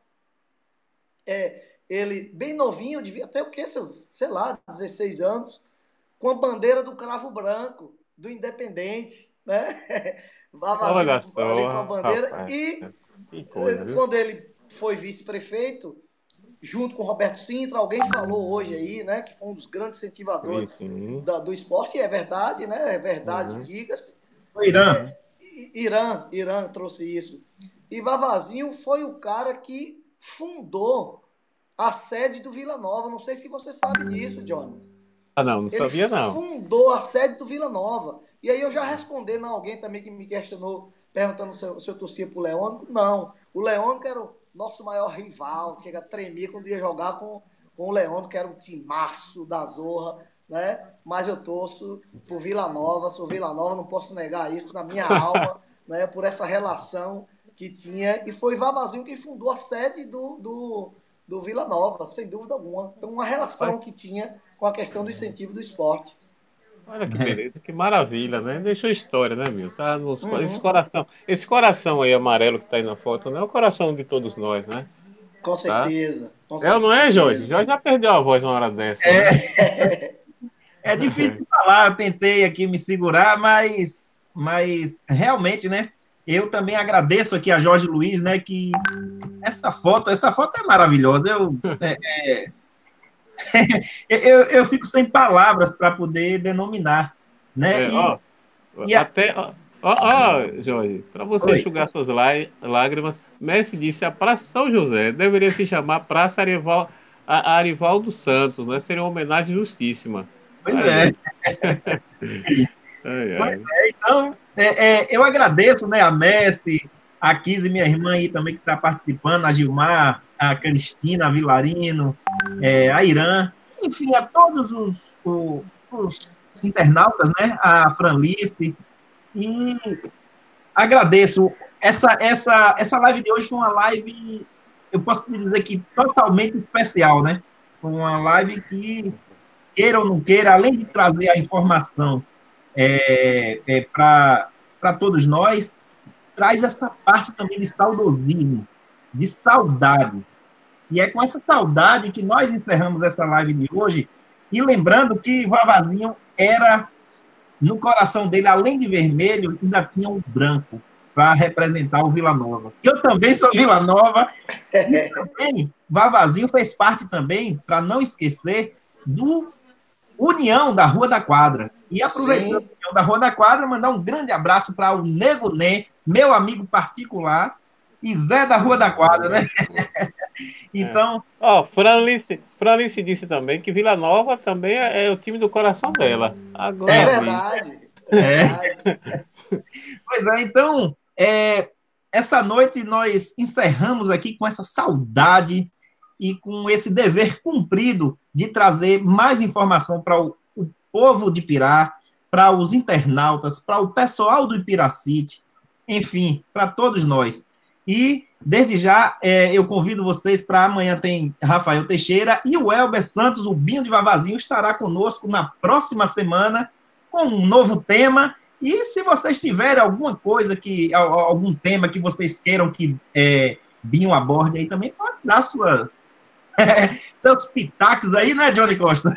é, ele bem novinho, devia ter o quê? Sei lá, dezesseis anos, com a bandeira do Cravo Branco. do Independente, né? Vavazinho ali com a bandeira. Rapaz, E que coisa, quando ele foi vice-prefeito, junto com o Roberto Sintra, alguém falou hoje aí, né, que foi um dos grandes incentivadores da, do esporte, e é verdade, né? É verdade, uhum. Diga-se. O Irã. É, Irã, Irã trouxe isso. E Vavazinho foi o cara que fundou a sede do Vila Nova. Não sei se você sabe disso, Jonas. Ah, não, não Ele sabia, não. fundou a sede do Vila Nova. E aí eu já respondendo a alguém também que me questionou, perguntando se eu, se eu torcia pro Leônico. Não. O Leônico era o nosso maior rival, chega a tremer quando ia jogar com, com o Leônico, que era um timaço da Zorra, né? Mas eu torço pro Vila Nova, sou Vila Nova, não posso negar isso na minha alma, né? Por essa relação que tinha. E foi Vavazinho quem fundou a sede do, do, do Vila Nova, sem dúvida alguma. Então, uma relação que tinha com a questão do incentivo do esporte. Olha que beleza, que maravilha, né? Deixou história, né, meu? Tá nos, uhum. esse coração, esse coração aí amarelo que tá aí na foto, né? É o coração de todos nós, né? Com certeza. Tá? Com é certeza. ou não é, Jorge? Jorge já perdeu a voz uma hora dessa. É, né? é difícil falar, eu tentei aqui me segurar, mas, mas realmente, né? Eu também agradeço aqui a Jorge Luiz, né? Que essa foto, essa foto é maravilhosa. Eu, é, é... eu, eu fico sem palavras para poder denominar, né? É, e, ó, e até, ó, ó, Jorge, para você Oi. enxugar suas lágrimas, Messi disse a Praça São José deveria se chamar Praça Arival, a, Arivaldo Santos, né? Seria uma homenagem justíssima. Pois aí. é. ai, ai. Pois é, então, é, é, eu agradeço, né, a Messi, a Kise, minha irmã aí também que está participando, a Gilmar, a Cristina, a Vilarino, é, a Irã, enfim, a todos os, os, os internautas, né, a Franlice, e agradeço. Essa, essa, essa live de hoje foi uma live, eu posso dizer que totalmente especial, né? Foi uma live que, queira ou não queira, além de trazer a informação é, é, para todos nós, traz essa parte também de saudosismo, de saudade. E é com essa saudade que nós encerramos essa live de hoje, e lembrando que Vavazinho era, no coração dele, além de vermelho, ainda tinha um branco para representar o Vila Nova. Eu também sou Vila Nova, e também Vavazinho fez parte também, para não esquecer, do União da Rua da Quadra. E aproveitando a União da Rua da Quadra, mandar um grande abraço para o Nego Né, meu amigo particular, e Zé da Rua da Quadra, né? Então... Ó, é. oh, Franlice, Franlice disse também que Vila Nova também é, é o time do coração dela. Agora, é verdade. É verdade. É. Pois é, então, é, essa noite nós encerramos aqui com essa saudade e com esse dever cumprido de trazer mais informação para o, o povo de Pirá, para os internautas, para o pessoal do Piracite, enfim, para todos nós. E, desde já, é, eu convido vocês para amanhã tem Rafael Teixeira e o Elber Santos, o Binho de Vavazinho, estará conosco na próxima semana com um novo tema. E se vocês tiverem alguma coisa, que, algum tema que vocês queiram que é, Binho aborde aí também, pode dar suas, seus pitacos aí, né, Johnny Costa?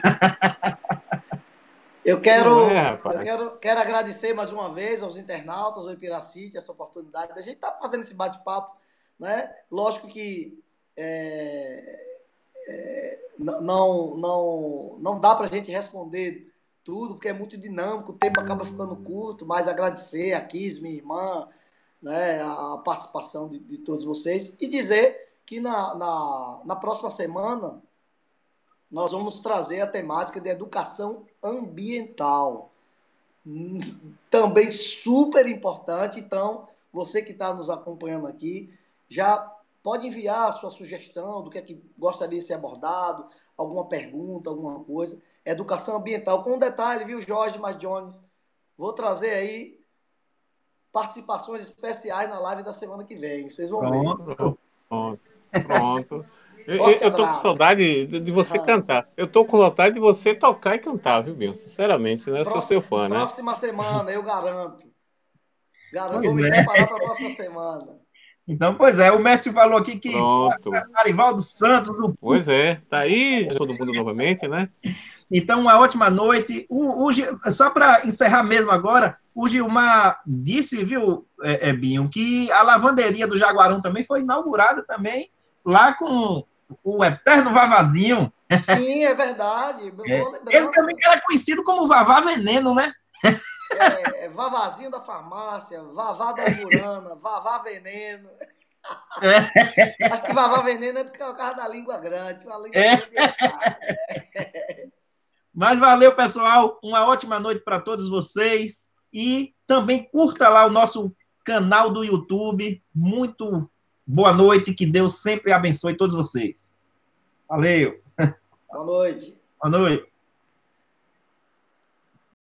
Eu quero, é, eu quero, quero agradecer mais uma vez aos internautas do Piracite essa oportunidade. A gente está fazendo esse bate-papo, né? Lógico que é, é, não, não, não dá para a gente responder tudo, porque é muito dinâmico, o tempo acaba ficando curto, mas agradecer a Kis, minha irmã, né, a participação de, de todos vocês, e dizer que na, na, na próxima semana nós vamos trazer a temática de educação ambiental. Também super importante. Então, você que está nos acompanhando aqui, já pode enviar a sua sugestão do que é que gostaria de ser abordado, alguma pergunta, alguma coisa. Educação ambiental. Com um detalhe, viu, Jorge, mas Jones, vou trazer aí participações especiais na live da semana que vem. Vocês vão pronto, ver. Pronto, pronto. Eu, eu tô com saudade de, de você ah. cantar. Eu tô com vontade de você tocar e cantar, viu, Binho? Sinceramente, né? Eu próxima, sou seu fã, né? Próxima semana, eu garanto. Garanto, vou me preparar para a próxima semana. Então, pois é, o Messi falou aqui que Pronto. Arivaldo Santos... O... Pois é, tá aí todo mundo novamente, né? Então, uma ótima noite. O, o, só para encerrar mesmo agora, o Gilmar disse, viu, é, é, Binho, que a lavanderia do Jaguarão também foi inaugurada também lá com o eterno Vavazinho. Sim, é verdade. É. Ele também era conhecido como Vavá Veneno, né? É, é Vavazinho da farmácia, Vavá da Amburana, Vavá Veneno. É. Acho que Vavá Veneno é porque é o cara da língua grande, uma língua é. grande. É. Mas valeu, pessoal. Uma ótima noite para todos vocês. E também curta lá o nosso canal do YouTube. Muito boa noite. Que Deus sempre abençoe todos vocês. Valeu. Boa noite. Boa noite.